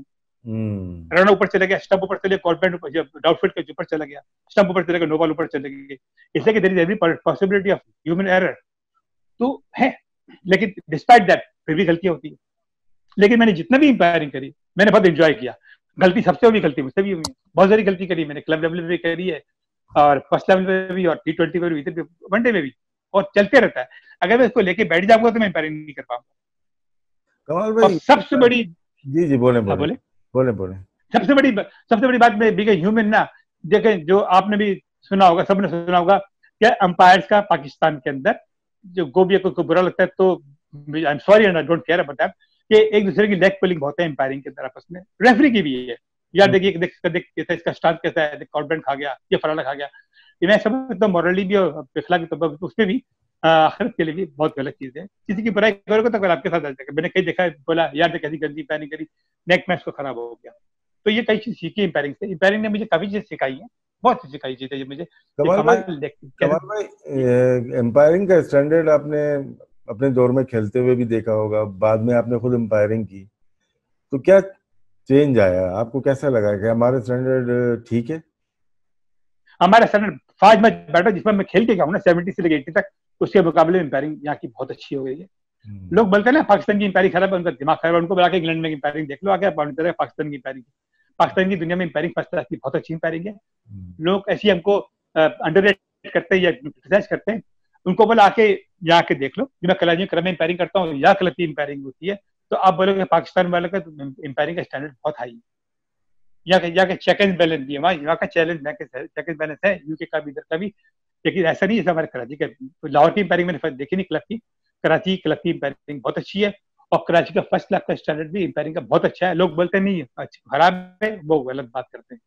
रन ऊपर चले गया, स्टंप ऊपर चले, कॉर्नर ऊपर, डाउटफील्ड के ऊपर चला गया, स्टंप ऊपर चले गया, नो बॉल ऊपर चले गए, इसलिए कि there is every possibility of human error तो है, लेकिन डिस्पाइट दैट फिर भी गलतियां होती है। लेकिन मैंने जितना भी इंपायरिंग करी मैंने बहुत एंजॉय किया। गलती सबसे हुई, गलती मुझसे भी हुई, बहुत सारी गलती करी मैंने, क्लब लेवल पे भी करी है और फर्स्ट लेवल पे भी और टी ट्वेंटी पे भी, इधर भी, वनडे में भी, और चलते रहता है। अगर मैं इसको लेके बैठ जाऊंगा तो मैं इंपायरिंग नहीं कर पाऊंगा। कमाल भाई, सबसे बड़ी, जी जी बोले बोले बोले बोले बोले सबसे बड़ी सबसे बड़ी बात में बीइंग ह्यूमन ना, देखें जो आपने भी सुना होगा, सबने सुना होगा कि अंपायर्स का पाकिस्तान के अंदर जो गोबिया को, को बुरा लगता है तो I am sorry and I don't care about that, कि एक दूसरे की लेग पुलिंग बहुत है अंपायरिंग के अंदर आपस में, रेफरी की भी है यार, देखिए देख देख कैसा इसका स्टांस कैसा है, देख कॉर्नर खा गया, ये फलाना खा गया, ये मैं समझता हूं मॉरली भी और पिछला की तो उसमें भी आखिरत के लिए भी बहुत गलत चीज है। किसी की बुराई करोगे तो आपके साथ आ जाएगा। मैंने कहीं देखा है, बोला यार देख कैसी गंदी अंपायरिंग करी, नेक्स्ट मैच को खराब हो गया। तो ये कई चीज सीखी अंपायरिंग से, अंपायरिंग ने मुझे काफी चीज सिखाई है, बहुत सी सिखाई चीजें ये मुझे। कमाल भाई, कमाल भाई एम्पायरिंग का स्टैंडर्ड आपने अपने दौर में खेलते हुए भी देखा होगा, बाद में आपने खुद एम्पायरिंग की, तो क्या चेंज आया, आपको कैसा लगा कि हमारे स्टैंडर्ड ठीक है? हमारा स्टैंडर्ड फास्ट मैच बैठा जिसमें मैं खेल के गया हूं ना सेवेंटी से लेकर एटी तक, उसके मुकाबले में एम्पायरिंग यहाँ की बहुत अच्छी हो गई है। लोग बोलते हैं ना पाकिस्तान की एम्पायरिंग खराब है, उनका दिमाग खराब है, उनको बुला के इंग्लैंड में एम्पायरिंग देख लो, आगे पाकिस्तान की एम्पायरिंग, पाकिस्तान की दुनिया में एम्पायरिंग फर्स्ट क्लास की बहुत अच्छी एम्पायरिंग है। लोग ऐसी हमको अंडररेट करते हैं या क्रिटिसाइज करते हैं, उनको बोला आके यहाँ के देख लो, जो मैं कराची में एम्पायरिंग करता हूँ, यहाँ क्लब की एम्पायरिंग होती है, तो आप बोलोगे पाकिस्तान वाले का एम्पायरिंग का स्टैंडर्ड बहुत हाई है। यहाँ के यहाँ के चेक एंड बैलेंस भी है, वहाँ यहाँ का चैलेंज चेक एंड बैलेंस है, यूके का भी, इधर का भी, लेकिन ऐसा नहीं है हमारे कराची का। लाहौर की एम्पायरिंग मैंने देखी नहीं क्लब की, कराची क्लब की एम्पायरिंग बहुत अच्छी है, और कराची का फर्स्ट क्लास का स्टैंडर्ड भी एम्पायरिंग का बहुत अच्छा है। लोग बोलते नहीं है खराब है, वो गलत बात करते हैं,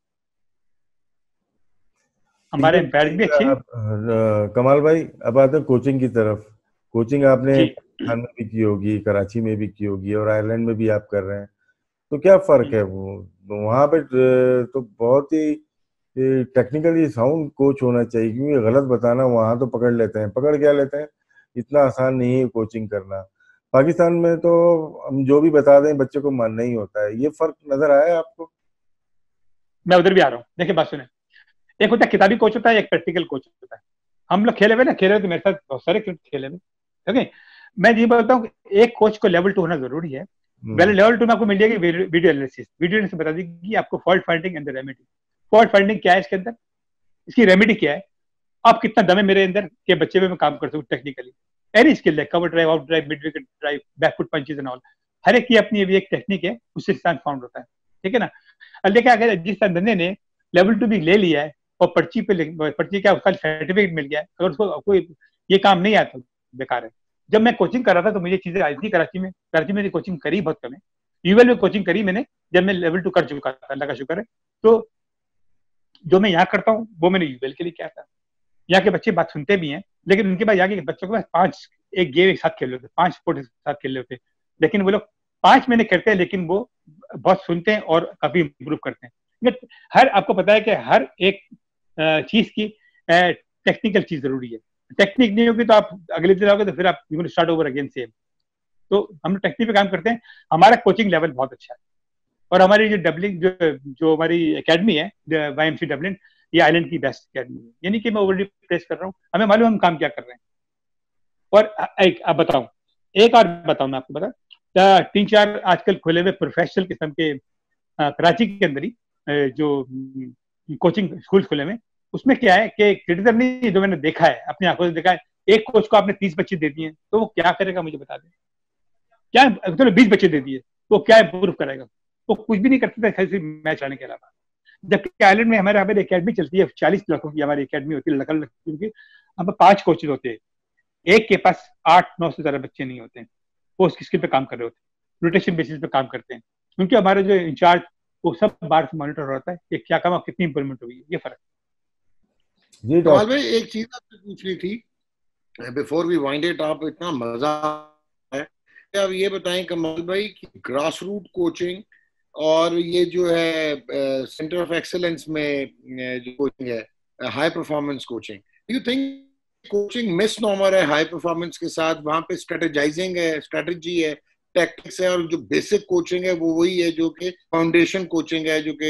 हमारे एम्पायर भी अच्छे हैं। कमाल भाई अब आते हैं कोचिंग की तरफ। कोचिंग आपने पाकिस्तान में भी की होगी, कराची में भी की होगी, और आयरलैंड में भी आप कर रहे हैं, तो क्या फर्क है? वो वहां पे तो बहुत ही टेक्निकली साउंड कोच होना चाहिए, क्योंकि गलत बताना वहां तो पकड़ लेते हैं, पकड़ क्या लेते हैं, इतना आसान नहीं है कोचिंग करना। पाकिस्तान में तो हम जो भी बता दें बच्चे को मानना ही होता है। ये फर्क नजर आया आपको? मैं उधर भी आ रहा हूँ, देखिए बात सुने, एक होता है किताबी कोच होता है, एक प्रैक्टिकल कोच होता है। हम लोग खेले हुए ना, खेले हुए तो मेरे साथ बहुत सारे खेले हुए, ओके। मैं ये बोलता हूँ एक कोच को लेवल टू होना जरूरी है। लेवल टू में आपको मिल जाएगी वीडियो एनालिसिस, वीडियो एनालिसिस बता देगी आपको fault finding and remedy. Fault finding क्या है इसके अंदर, इसकी रेमेडी क्या है, आप कितना दम है मेरे अंदर के बच्चे में मैं काम कर सकूँ टेक्निकली, एनी स्किल है, cover drive, out drive, mid wicket drive, backfoot punches and all, हर एक की अपनी भी एक टेक्निक है, उससे स्टैंड फाउंड होता है, ठीक है ना। लेकिन अगर जिस बंदे ने लेवल टू भी ले लिया है और पर्ची पे पर्ची क्या उसका सर्टिफिकेट मिल गया है, अगर उसको कोई ये काम नहीं आता बेकार है। जब मैं कोचिंग कर रहा था तो मुझे चीजें आई थी कराची में, कराची में कोचिंग करी बहुत कम है, यूएल में कोचिंग करी मैंने जब मैं लेवल टू कर चुका था, अल्लाह का शुक्र है। तो जो मैं यहाँ करता हूँ वो मैंने यूएल के लिए किया था। यहाँ के बच्चे बात सुनते भी हैं, लेकिन उनके पास यहाँ के बच्चों के पास पांच एक गेम एक साथ खेल रहे थे, पांच स्पोर्ट एक साथ खेल रहे थे, लेकिन वो लोग पांच महीने करते हैं, लेकिन वो बहुत सुनते हैं और काफी इम्प्रूव करते हैं। हर आपको पता है कि हर एक चीज की टेक्निकल चीज जरूरी है। टेक्निक नहीं होगी तो आप अगले दिन आओगे तो फिर आप you start over again same. तो हम टेक्निक पे काम करते हैं, हमारा कोचिंग लेवल बहुत अच्छा है, और हमारी जो डबलिंग जो जो हमारी एकेडमी है वाईएमसी डबलिन, ये आइलैंड की बेस्ट एकेडमी है, यानी कि मैं ओवरली प्रेस कर रहा हूँ, हमें मालूम हम काम क्या कर रहे हैं। और एक अब बताऊं, एक और बताऊं मैं आपको बता, तीन चार आजकल खुले हुए प्रोफेशनल किस्म के कराची के अंदर ही जो कोचिंग स्कूल खुले में, उसमें क्या है कि क्रिटिसिज्म नहीं, जो मैंने देखा है अपनी आंखों से देखा है, एक कोच को आपने तीस बच्चे दे दिए तो वो क्या करेगा मुझे बता दें, क्या चलो बीस बच्चे दे दिए वो क्या इंप्रूव करेगा, वो कुछ भी नहीं कर सकता खाली मैच आने के अलावा। जबकि आयरलैंड में हमारे हमारी एकेडमी चलती है, चालीस लाखों की हमारी एकेडमी होती है, लखन लखन की, हम पांच कोचेज होते हैं, एक के पास आठ नौ से ज्यादा बच्चे नहीं होते हैं, वो उसकी स्किल पे काम कर रहे होते हैं, रोटेशन बेसिस पे काम करते हैं, क्योंकि हमारे जो इंचार्ज वो सब बाहर से मॉनिटर होता है कि क्या काम कितनी इंप्रूवमेंट हुई है, ये फर्क। जी कमाल भाई, एक चीज आपसे पूछनी थी before we wind it up, इतना मजा है, आप ये बताएं कमाल भाई कि ग्रास रूट कोचिंग और ये जो है सेंटर ऑफ एक्सेलेंस में जो कोचिंग है, high performance coaching, you think coaching miss normal है हाई परफॉर्मेंस के साथ, वहां पे स्ट्रेटेजाइजिंग है, स्ट्रेटजी है, टैक्टिक्स है, और जो बेसिक कोचिंग है वो वही है जो कि फाउंडेशन कोचिंग है, जो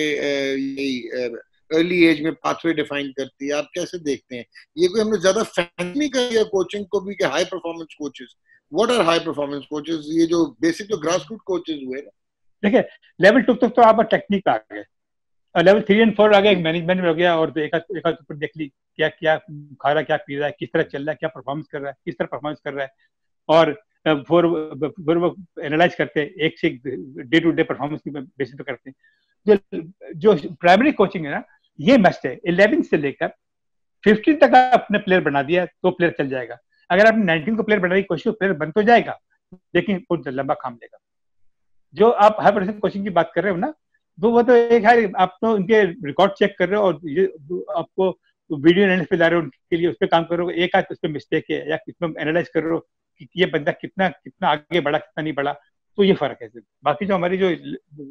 कि अर्ली एज में पाथवे डिफाइन करती है। आप कैसे देखते हैं ये, कोई हमने ज्यादा फैंसी नहीं कर दिया कोचिंग को भी कि high performance coaches, what are high performance coaches, ये जो बेसिक जो ग्रास रूट कोचेस हुए ना, देखिए लेवल टू तक तो आप टेक्निक आ गए, और लेवल थ्री एंड फोर आ गया, एक मैनेजमेंट में हो गया, और एक एक ऊपर देख ली क्या क्या खा रहा है, क्या पी रहा है, किस तरह चल रहा है, क्या परफॉर्मेंस कर रहा है, किस तरह परफॉर्मेंस कर रहा है, और फोर फोर वो एनालाइज करते हैं, एक से डे टू डे परफॉर्मेंस की बेसिस पे करते हैं। जो जो प्राइमरी कोचिंग है ना, ये मस्ट है, इलेवन से लेकर फिफ्टीन तक अपने प्लेयर बना दिया तो प्लेयर चल जाएगा। अगर आपने नाइनटीन को प्लेयर बनाने की कोशिश, प्लेयर बन तो जाएगा लेकिन बहुत लंबा काम लेगा। जो आप हाई परसेंट कोचिंग की बात कर रहे हो ना, तो वो तो एक है, आप तो उनके रिकॉर्ड चेक कर रहे हो और ये आपको वीडियो एनालिसिस पे ला रहे हो, उनके लिए उस पर काम करोगे, एक आध उस पर मिस्टेक है या कितना एनालाइज कर रहे हो कि ये बंदा कितना कितना आगे बढ़ा, कितना नहीं बढ़ा, तो ये फर्क है। बाकी जो हमारी जो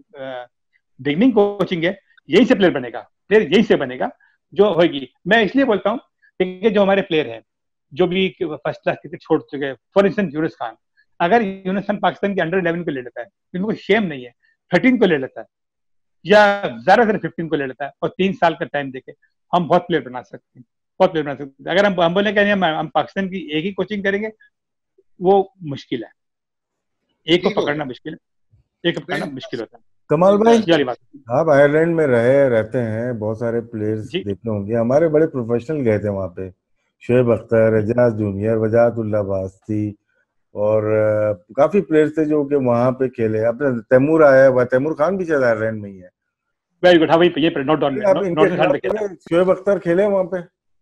बिगनिंग कोचिंग है, यही से प्लेयर बनेगा, प्लेयर यही से बनेगा जो होगी। मैं इसलिए बोलता हूँ कि जो हमारे प्लेयर हैं जो भी फर्स्ट क्लास क्रिकेट छोड़ चुके हैं, फॉर इंस्टेंस यूनुस खान, अगर यूनुस खान पाकिस्तान के अंडर इलेवन को ले लेता है, इनको शेम नहीं है, थर्टीन को ले लेता है या ज्यादा से फिफ्टीन को ले लेता है, और तीन साल का टाइम देके हम बहुत प्लेयर बना सकते हैं, बहुत प्लेयर बना सकते हैं। अगर हम हम बोले कि हम, हम पाकिस्तान की एक ही कोचिंग करेंगे, वो मुश्किल है, एक को पकड़ना मुश्किल है, एक को पकड़ना मुश्किल होता है। कमाल भाई, आप आयरलैंड में रहे रहते हैं, बहुत सारे प्लेयर्स देखने होंगे, हमारे बड़े प्रोफेशनल गए थे वहां पे, शोएब अख्तर, एजाज जूनियर, वजाहतुल्लाह बास्ती, और काफी प्लेयर्स थे जो कि वहां पे खेले। अपने तैमूर आया हुआ, तैमूर खान भी शायद आयरलैंड में ही है। वेरी गुड, हाँ वही ये नॉट डाउन में, नॉट खेले, शोएब अख्तर खेले वहां पे।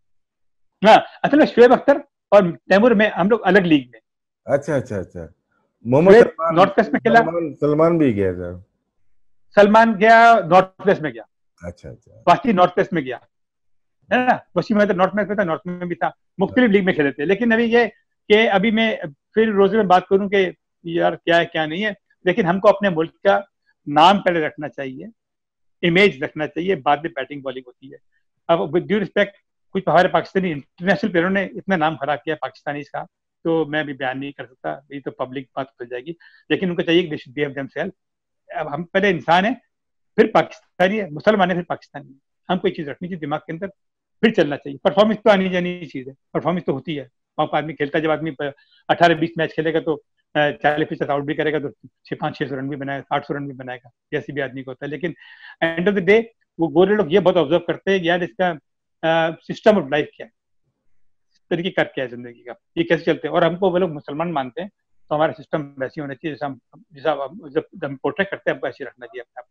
हाँ असल में शोएब अख्तर और तैमूर में हम लोग अलग लीग में। अच्छा अच्छा अच्छा, मोहम्मद नॉर्थ वेस्ट में खेला, सलमान भी गया था, सलमान गया नॉर्थ वेस्ट में गया। अच्छा अच्छा, बाकी नॉर्थ वेस्ट में गया है ना, वसीम में नॉर्थ में था, नॉर्थ में भी था, मुख्तलिफ लीग में खेले थे। लेकिन अभी ये कि अभी मैं फिर रोजे में बात करूं कि यार क्या है क्या नहीं है, लेकिन हमको अपने मुल्क का नाम पहले रखना चाहिए, इमेज रखना चाहिए, बाद में बैटिंग बॉलिंग होती है। अब विद ड्यू रिस्पेक्ट, कुछ हमारे पाकिस्तानी इंटरनेशनल प्लेयरों ने इतना नाम खराब किया पाकिस्तानी का, तो मैं भी बयान नहीं कर सकता, ये तो पब्लिक बात हो जाएगी, लेकिन उनको चाहिए दे शुड बिहेव देमसेल्फ। अब हम पहले इंसान है, फिर पाकिस्तानी है, मुसलमान है, फिर पाकिस्तानी है, हमको एक चीज रखनी चाहिए दिमाग के अंदर, फिर चलना चाहिए। परफॉर्मेंस तो आनी जानी चीज है, परफॉर्मेंस तो होती है, वहाँ आदमी खेलता, जब आदमी अठारह बीस मैच खेलेगा तो चालीस फीसद आउट भी करेगा तो छह पांच छह सौ रन भी बनाएगा, आठ सौ रन भी बनाएगा, जैसे भी आदमी को होता है। लेकिन एंड ऑफ द डे वो गोरे लोग ये बहुत ऑब्जर्व करते हैं यार इसका सिस्टम ऑफ लाइफ क्या है, तरीके कर क्या है जिंदगी का, ये कैसे चलते हैं, और हमको वो लोग मुसलमान मानते हैं, तो हमारा सिस्टम वैसे होना चाहिए जैसा हम जैसा जब हम पोर्ट्रेट करते हैं हमको ऐसे रखना चाहिए अपने आप।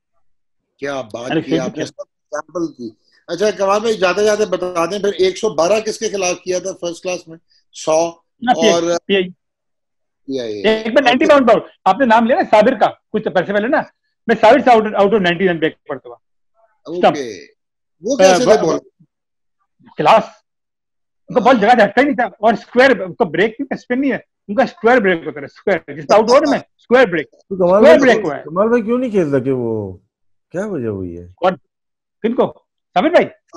क्या बात की आपने, एग्जांपल की। अच्छा कमाल भाई, जाते जाते बता दें फिर एक सौ बारह किसके खिलाफ किया था फर्स्ट क्लास में? सौ और एक बार नाइंटी बाउंड बाउंड आपने नाम लिया ना साबिर का कुछ पैसे पहले ना, मैं साबिर से out out of ninety run break पड़ता हुआ। ओके, वो कैसे थे बॉल? क्लास, उनका बॉल जगह से हटता ही नहीं था, और स्क्वायर, उनका ब्रेक नहीं, स्पिन नहीं है, उनका स्क्वायर ब्रेक होता है, स्क्वायर जिस आउट ओवर में स्क्वायर ब्रेक, स्क्वायर ब्रेक हुआ है। कमाल भाई क्यों नहीं खेल सके, वो क्या वजह हुई है? कौन, किनको? साबिर भाई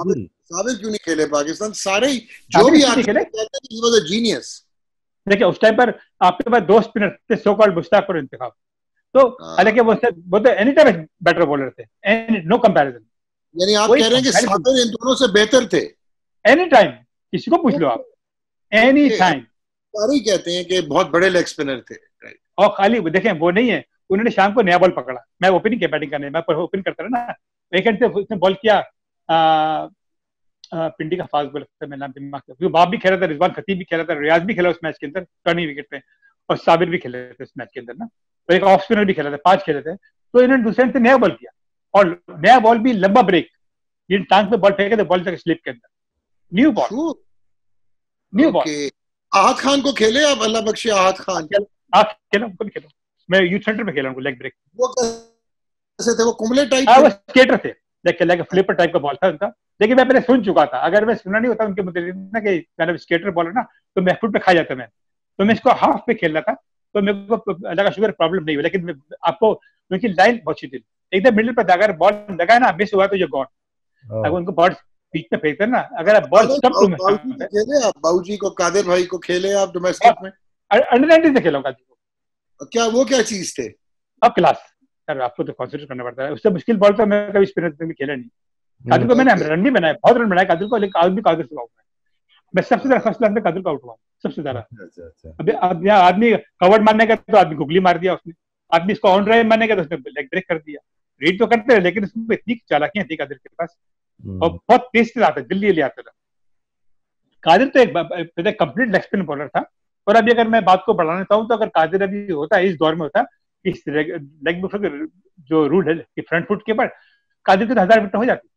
साबिर क्यों नहीं खेले पाकिस्तान? सारे जो भी आते कहते हैं he was a genius। देखिए उस टाइम पर आपके पास दो स्पिनर थे, सो कॉल्ड मुश्ताक और इंतखाब, तो हालांकि वो वो तो एनी टाइम बेटर बॉलर थे, एनी नो कंपैरिजन। यानी आप कह रहे हैं कि साबिर इन दोनों से बेहतर थे? एनी टाइम, किसी को पूछ लो आप, एनी टाइम। सारे कहते हैं कि बहुत बड़े लेग स्पिनर थे। और खाली देखें वो नहीं है, उन्होंने शाम को नया बॉल पकड़ा, मैं ओपनिंग के बैटिंग करने, मैं ओपन करता रहा ना, एक से उसने बॉल किया आ, आ, पिंडी का फास्ट बॉल, मैं नाम दिमाग से, बाप भी खेला था, रिजवान खतीब भी खेला था, रियाज भी खेला उस मैच के अंदर टर्निंग विकेट पे, और साबिर भी खेले थे उस मैच के अंदर ना, तो एक ऑफ स्पिनर भी खेला था, पांच खेले थे। तो इन्होंने दूसरे से नया बॉल किया, और नया बॉल भी लंबा ब्रेक, जिन टांग पे बॉल फेंके थे बॉल तक स्लिप के अंदर, न्यू बॉल, न्यू बॉल। आहत खान को खेले आप? अल्लाह बख्शे आहत खान। आप खेलो, उनको भी खेलो, मैं यूथ सेंटर में खेला उनको लेग ब्रेक। वो कैसे थे? वो कुंबले टाइप थे, वो स्केटर थे, लाइक लाइक फ्लिपर टाइप का बॉल था उनका, लेकिन मैं पहले सुन चुका था, अगर मैं सुना नहीं होता उनके मतलब ना कि मैंने स्केटर बॉल है ना, तो मैं फुट पे खा जाता मैं, तो मैं इसको हाफ पे खेल रहा था, तो मेरे को अल्लाह का शुक्र प्रॉब्लम नहीं हुई, लेकिन आपको उनकी लाइन बहुत अच्छी थी, एकदम मिडिल पर अगर बॉल लगा ना, मिस हुआ तो ये गॉड, अगर उनको बॉल बीच में फेंकते ना, अगर आप बॉल स्टंप टू में खेले आप, बाबूजी को, कादिर भाई को खेले आप डोमेस्टिक में? अंडर नाइनटीन से खेला कादिर को। क्या वो क्या चीज थे? अब क्लास सर, आपको तो कॉन्सेंट्रेट करना पड़ता है, उससे मुश्किल बॉल तो मैं कभी स्पिनर में खेला नहीं। कादिर को मैंने रन भी बनाया, बहुत रन बनाया कादिर को, लेकिन आज भी कादिर से आउट है, मैं सबसे ज्यादा फर्स्ट क्लास में कादिर को आउट हुआ सबसे ज्यादा। अभी अब यहाँ आदमी कवर्ड मारने का तो आदमी गुगली मार दिया उसने, आदमी इसको ऑन ड्राइव मारने का तो उसने लेग ब्रेक कर दिया, रीड तो करते हैं लेकिन उसमें इतनी चालाकियां थी कादिर के पास, और बहुत तेज से आता, जल्दी जल्दी आता था कादिर, तो एक कंप्लीट लेग स्पिन बॉलर था। और अभी अगर मैं बात को बढ़ाना चाहूँ तो अगर कादिर अभी होता है, इस दौर में होता, इस लेग ब्रेक जो रूल है कि फ्रंट फुट के ऊपर, कादिर के तो हजार विकेट हो जाती।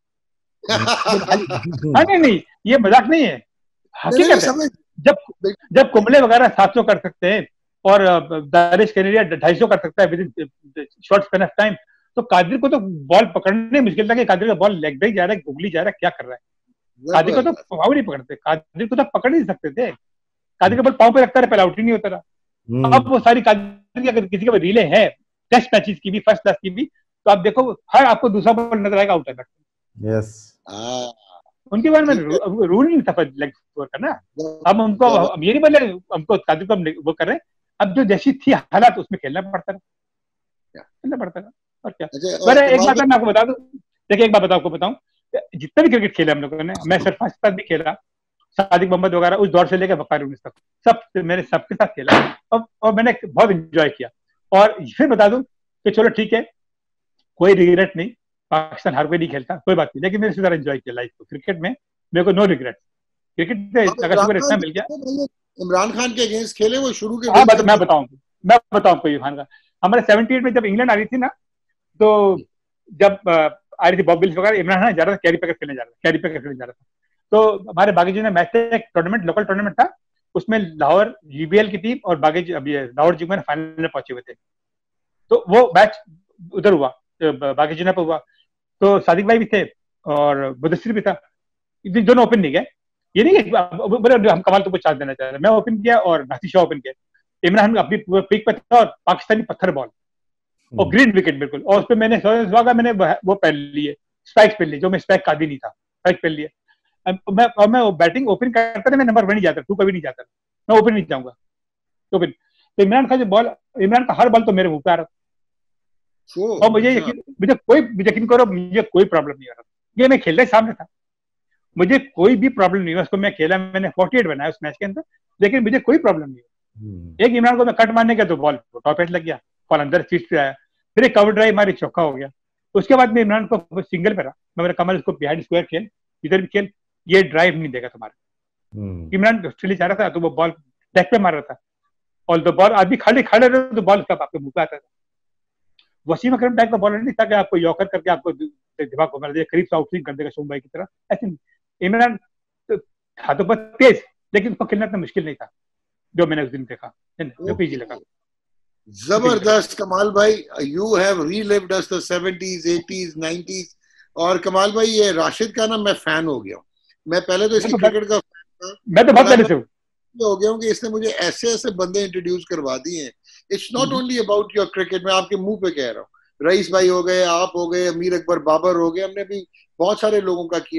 हाँ नहीं नहीं, ये मजाक नहीं है, हकीकत है। जब जब कुंबले वगैरह सात सौ कर सकते हैं और दानिश कनेरिया ढाई सौ कर सकता है within short span of time, तो कादिर को तो बॉल पकड़ने मुश्किल था कि कादिर का बॉल लेग ब्रेक जा रहा है, गुगली जा रहा है, क्या कर रहा है। कादिर को तो पाव नहीं पकड़ते, कादिर को तो पकड़ नहीं सकते थे, कादिर का बॉल पाव पे रखता रहा, पहले आउट ही नहीं होता रहा। अब वो सारी कादिर की अगर किसी के रीले है टेस्ट मैचेस की भी, फर्स्ट क्लास की भी, तो आप देखो हर आपको दूसरा बॉल नजर आएगा आउट है। यस, उनके बारे में रूल नहीं था लेग स्कोर का ना। अब उनको अब ये नहीं बोले हमको कादिर को वो कर रहे हैं, अब जो जैसी थी हालात उसमें खेलना पड़ता था, खेलना पड़ता था और क्या। पर एक बात मैं आपको बता दूं, देखिए एक बात बताओ आपको बताऊं, जितना भी क्रिकेट खेला हम लोगों ने, मैं सरफराज के साथ भी खेला, सादिक मोहम्मद वगैरह उस दौर से लेकर वकार यूनिस तक, सब मैंने सबके साथ खेला और, और मैंने बहुत एंजॉय किया। और फिर बता दूं कि चलो ठीक है, कोई रिग्रेट नहीं, पाकिस्तान हर कोई नहीं खेलता, कोई बात नहीं, लेकिन मैंने इसी तरह एंजॉय किया लाइफ को, क्रिकेट में मेरे को नो रिग्रेट, क्रिकेट से अगर शुक्र इतना मिल गया। इमरान खान के अगेंस्ट खेले वो शुरू के? हाँ मैं बताऊँ मैं बताऊँ आपको इमरान खान, हमारे सेवेंटी एट में जब इंग्लैंड आ रही थी ना, तो जब आ रही थी बॉब विल्स वगैरह, इमरान खान जा रहा था कैरी पैकर खेलने जा रहा था, कैरी पैकर खेलने जा रहा था। तो हमारे बागेजी में मैच था, एक टूर्नामेंट, लोकल टूर्नामेंट था, उसमें लाहौर यूबीएल की टीम और बागेजी अभी लाहौर जी में फाइनल में पहुंचे हुए थे, तो वो मैच उधर हुआ, बागेजी पे हुआ, तो सादिक भाई भी थे और मुदस्सिर भी था, दोनों ओपन नहीं गए, ये नहीं कि हम कमाल तुमको चांस देना चाह रहे, मैं ओपन किया और नासिर शाह ओपन किया, इमरान अपनी पिक पे था और पाकिस्तानी पत्थर बॉल और ग्रीन विकेट बिल्कुल, और उस पर मैंने मैंने वो पहन लिए, स्पाइक्स पहन लिए, जो मैं स्पाइक कादी नहीं था, स्पाइक पहन लिए, मैं और मैं बैटिंग ओपन करता था, मैं नंबर वन नहीं जाता, टू कभी नहीं जाता, मैं ओपन नहीं जाऊंगा ओपन। तो इमरान का जो बॉल, इमरान का हर बॉल तो मेरे मुंह पे आ रहा था, और मुझे यकीन मुझे कोई यकीन करो मुझे कोई प्रॉब्लम नहीं आ रहा, ये मैं खेल रहा सामने था, मुझे कोई भी प्रॉब्लम नहीं हुआ, उसको मैं खेला, मैंने अड़तालीस बनाया उस मैच के अंदर, लेकिन मुझे कोई प्रॉब्लम नहीं हुआ। एक इमरान को मैं कट मारने का तो बॉल टॉप एट लग गया, बॉल अंदर सीट पे आया, फिर एक कवर ड्राइव मारी, चौका हो गया, उसके बाद मैं इमरान को सिंगल पे रहा, मैं मेरा कमल इसको बिहाइंड स्क्वायर खेल, इधर भी खेल, ये ड्राइव नहीं देगा तुम्हारे। इमरान ऑस्ट्रेलिया जा रहा था तो वो बॉल डेक पे मार रहा था, और तो बॉल आदमी खाली खड़े रहे तो बॉल सब आपके मुंह पे आता था। वसीम अकरम टाइप का बॉलर नहीं था कि आपको यॉकर करके आपको दिमाग को मार दिया, करीब से आउटस्विंग कर देगा शुभम भाई की तरह, ऐसे नहीं। इमरान था तो बहुत तेज, लेकिन उसको खेलना इतना मुश्किल नहीं था जो मैंने उस दिन देखा, जो पीजी लगा। जबरदस्त कमाल भाई, you have relived us the seventies, eighties, nineties. और कमाल भाई ये राशिद का ना मैं फैन हो गया हूँ, मैं पहले तो इसकी क्रिकेट का फैन था, मैं तो बहुत पहले से हो गया हूँ कि इसने मुझे ऐसे ऐसे बंदे इंट्रोड्यूस करवा दिए हैं। It's not only about your cricket, मैं आपके मुंह पे कह रहा हूँ, रईस भाई हो गए, आप हो गए, अमीर अकबर बाबर हो गए, हमने भी बहुत सारे लोगों का किया।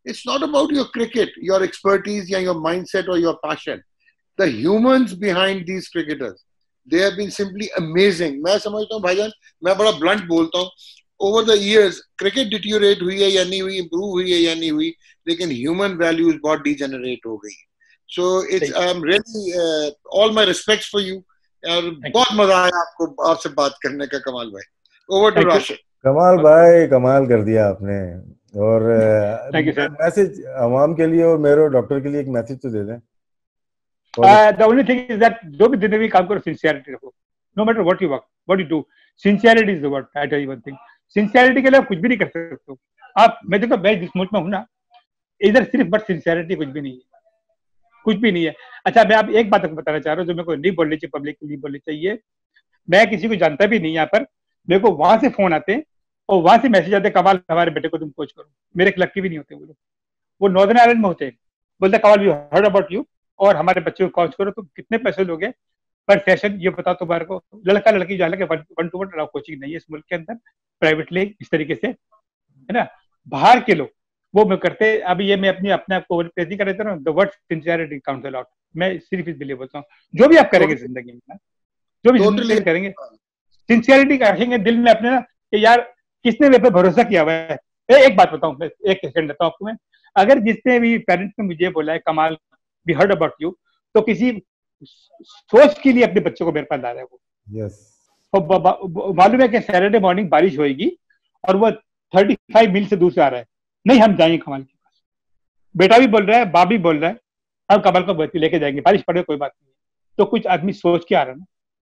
It's not about your cricket, your expertise, or your mindset or your passion. The humans behind these cricketers, they have been simply amazing. मैं समझता हूँ भाईजान, मैं बड़ा blunt बोलता हूँ. Over the years, cricket deteriorate हुई है या नहीं हुई, improve हुई है या नहीं हुई, लेकिन human values बहुत degenerate हो गई. So it's um, really uh, all my respects for you. और बहुत मजा आया आपको आपसे बात करने का कमाल भाई. Over to Rashid. कमाल भाई, कमाल कर दिया आपने. और मैसेज आवाम के लिए और मेरे डॉक्टर के लिए एक मैसेज तो दे दें. The only thing is that जो भी जिंदगी काम करो सिंसियरिटी रखो. No matter what you work, what you do, sincerity is the word. I tell you one thing. Sincerity के लिए आप कुछ भी नहीं कर सकते हो. आप मैं देखो मैं जिस मुल्क में हूँ ना, इधर सिर्फ बट सिंसियरिटी कुछ भी नहीं है, कुछ भी नहीं है. अच्छा मैं आप एक बात आपको बताना चाह रहा हूँ जो मेरे को नहीं बोलनी चाहिए, पब्लिक को नहीं बोलनी चाहिए. मैं किसी को जानता भी नहीं यहाँ पर, मेरे को वहां से फोन आते हैं और वहां से मैसेज आते, कमाल हमारे बेटे को तुम कोच करो. मेरे एक लक्की भी नहीं होते वो लोग, वो नॉर्दर्न आयरलैंड में होते हैं. बोलते कमाल वी हर्ड अबाउट यू और हमारे बच्चे को कोच करो, तुम कितने पैसे लोगे पर सेशन ये बताओ तुम्हारे को. लड़का लड़की जाने के वन टू वन कोचिंग नहीं है इस मुल्क के अंदर प्राइवेटली इस तरीके से, है ना. बाहर के लोग वो मैं करते. अभी ये मैं अपनी अपने आप को प्रेज नहीं कर रहा हूँ. The word sincerity counts a lot. मैं सिर्फ इसलिए बोलता हूँ जो भी आप करेंगे जिंदगी में, जो भी जिंदगी में करेंगे सिंसियरिटी रखेंगे दिल में अपने ना कि यार किसने मेरे पे भरोसा किया हुआ है. एक बात बताऊं, मैं एक सेकंड देता हूँ आपको. मैं अगर जिसने भी पेरेंट्स ने मुझे बोला है कमाल वी हर्ड अबाउट यू, तो किसी सोच के लिए अपने बच्चों को मेरे पास ला रहा है वो. yes. मालूम है कि सैटरडे मॉर्निंग बारिश होएगी और वो थर्टी फाइव मील से दूर से आ रहा है. नहीं हम जाएंगे कमाल के पास. बेटा भी बोल रहा है, बाप भी बोल रहा है, हम कमाल को बच्चे लेके जाएंगे, बारिश पड़े कोई बात नहीं. तो कुछ आदमी सोच के आ रहा है ना.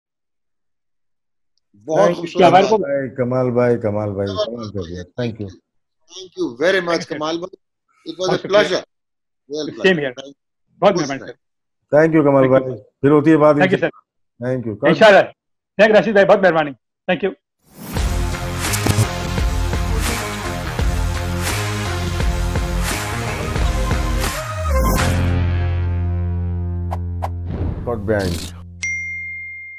बहुत हमारे को कमाल भाई, कमाल भाई, कमाल कर दिया. Thank you, thank you very much Kamal भाई. It was a pleasure. Same here. बहुत मेहरबानी सर. थैंक यू कमाल भाई. फिर होती है बात. Thank you sir. Thank you इंशाल्लाह. थैंक यू राशिद भाई, बहुत मेहरबानी. Thank you. Got banned.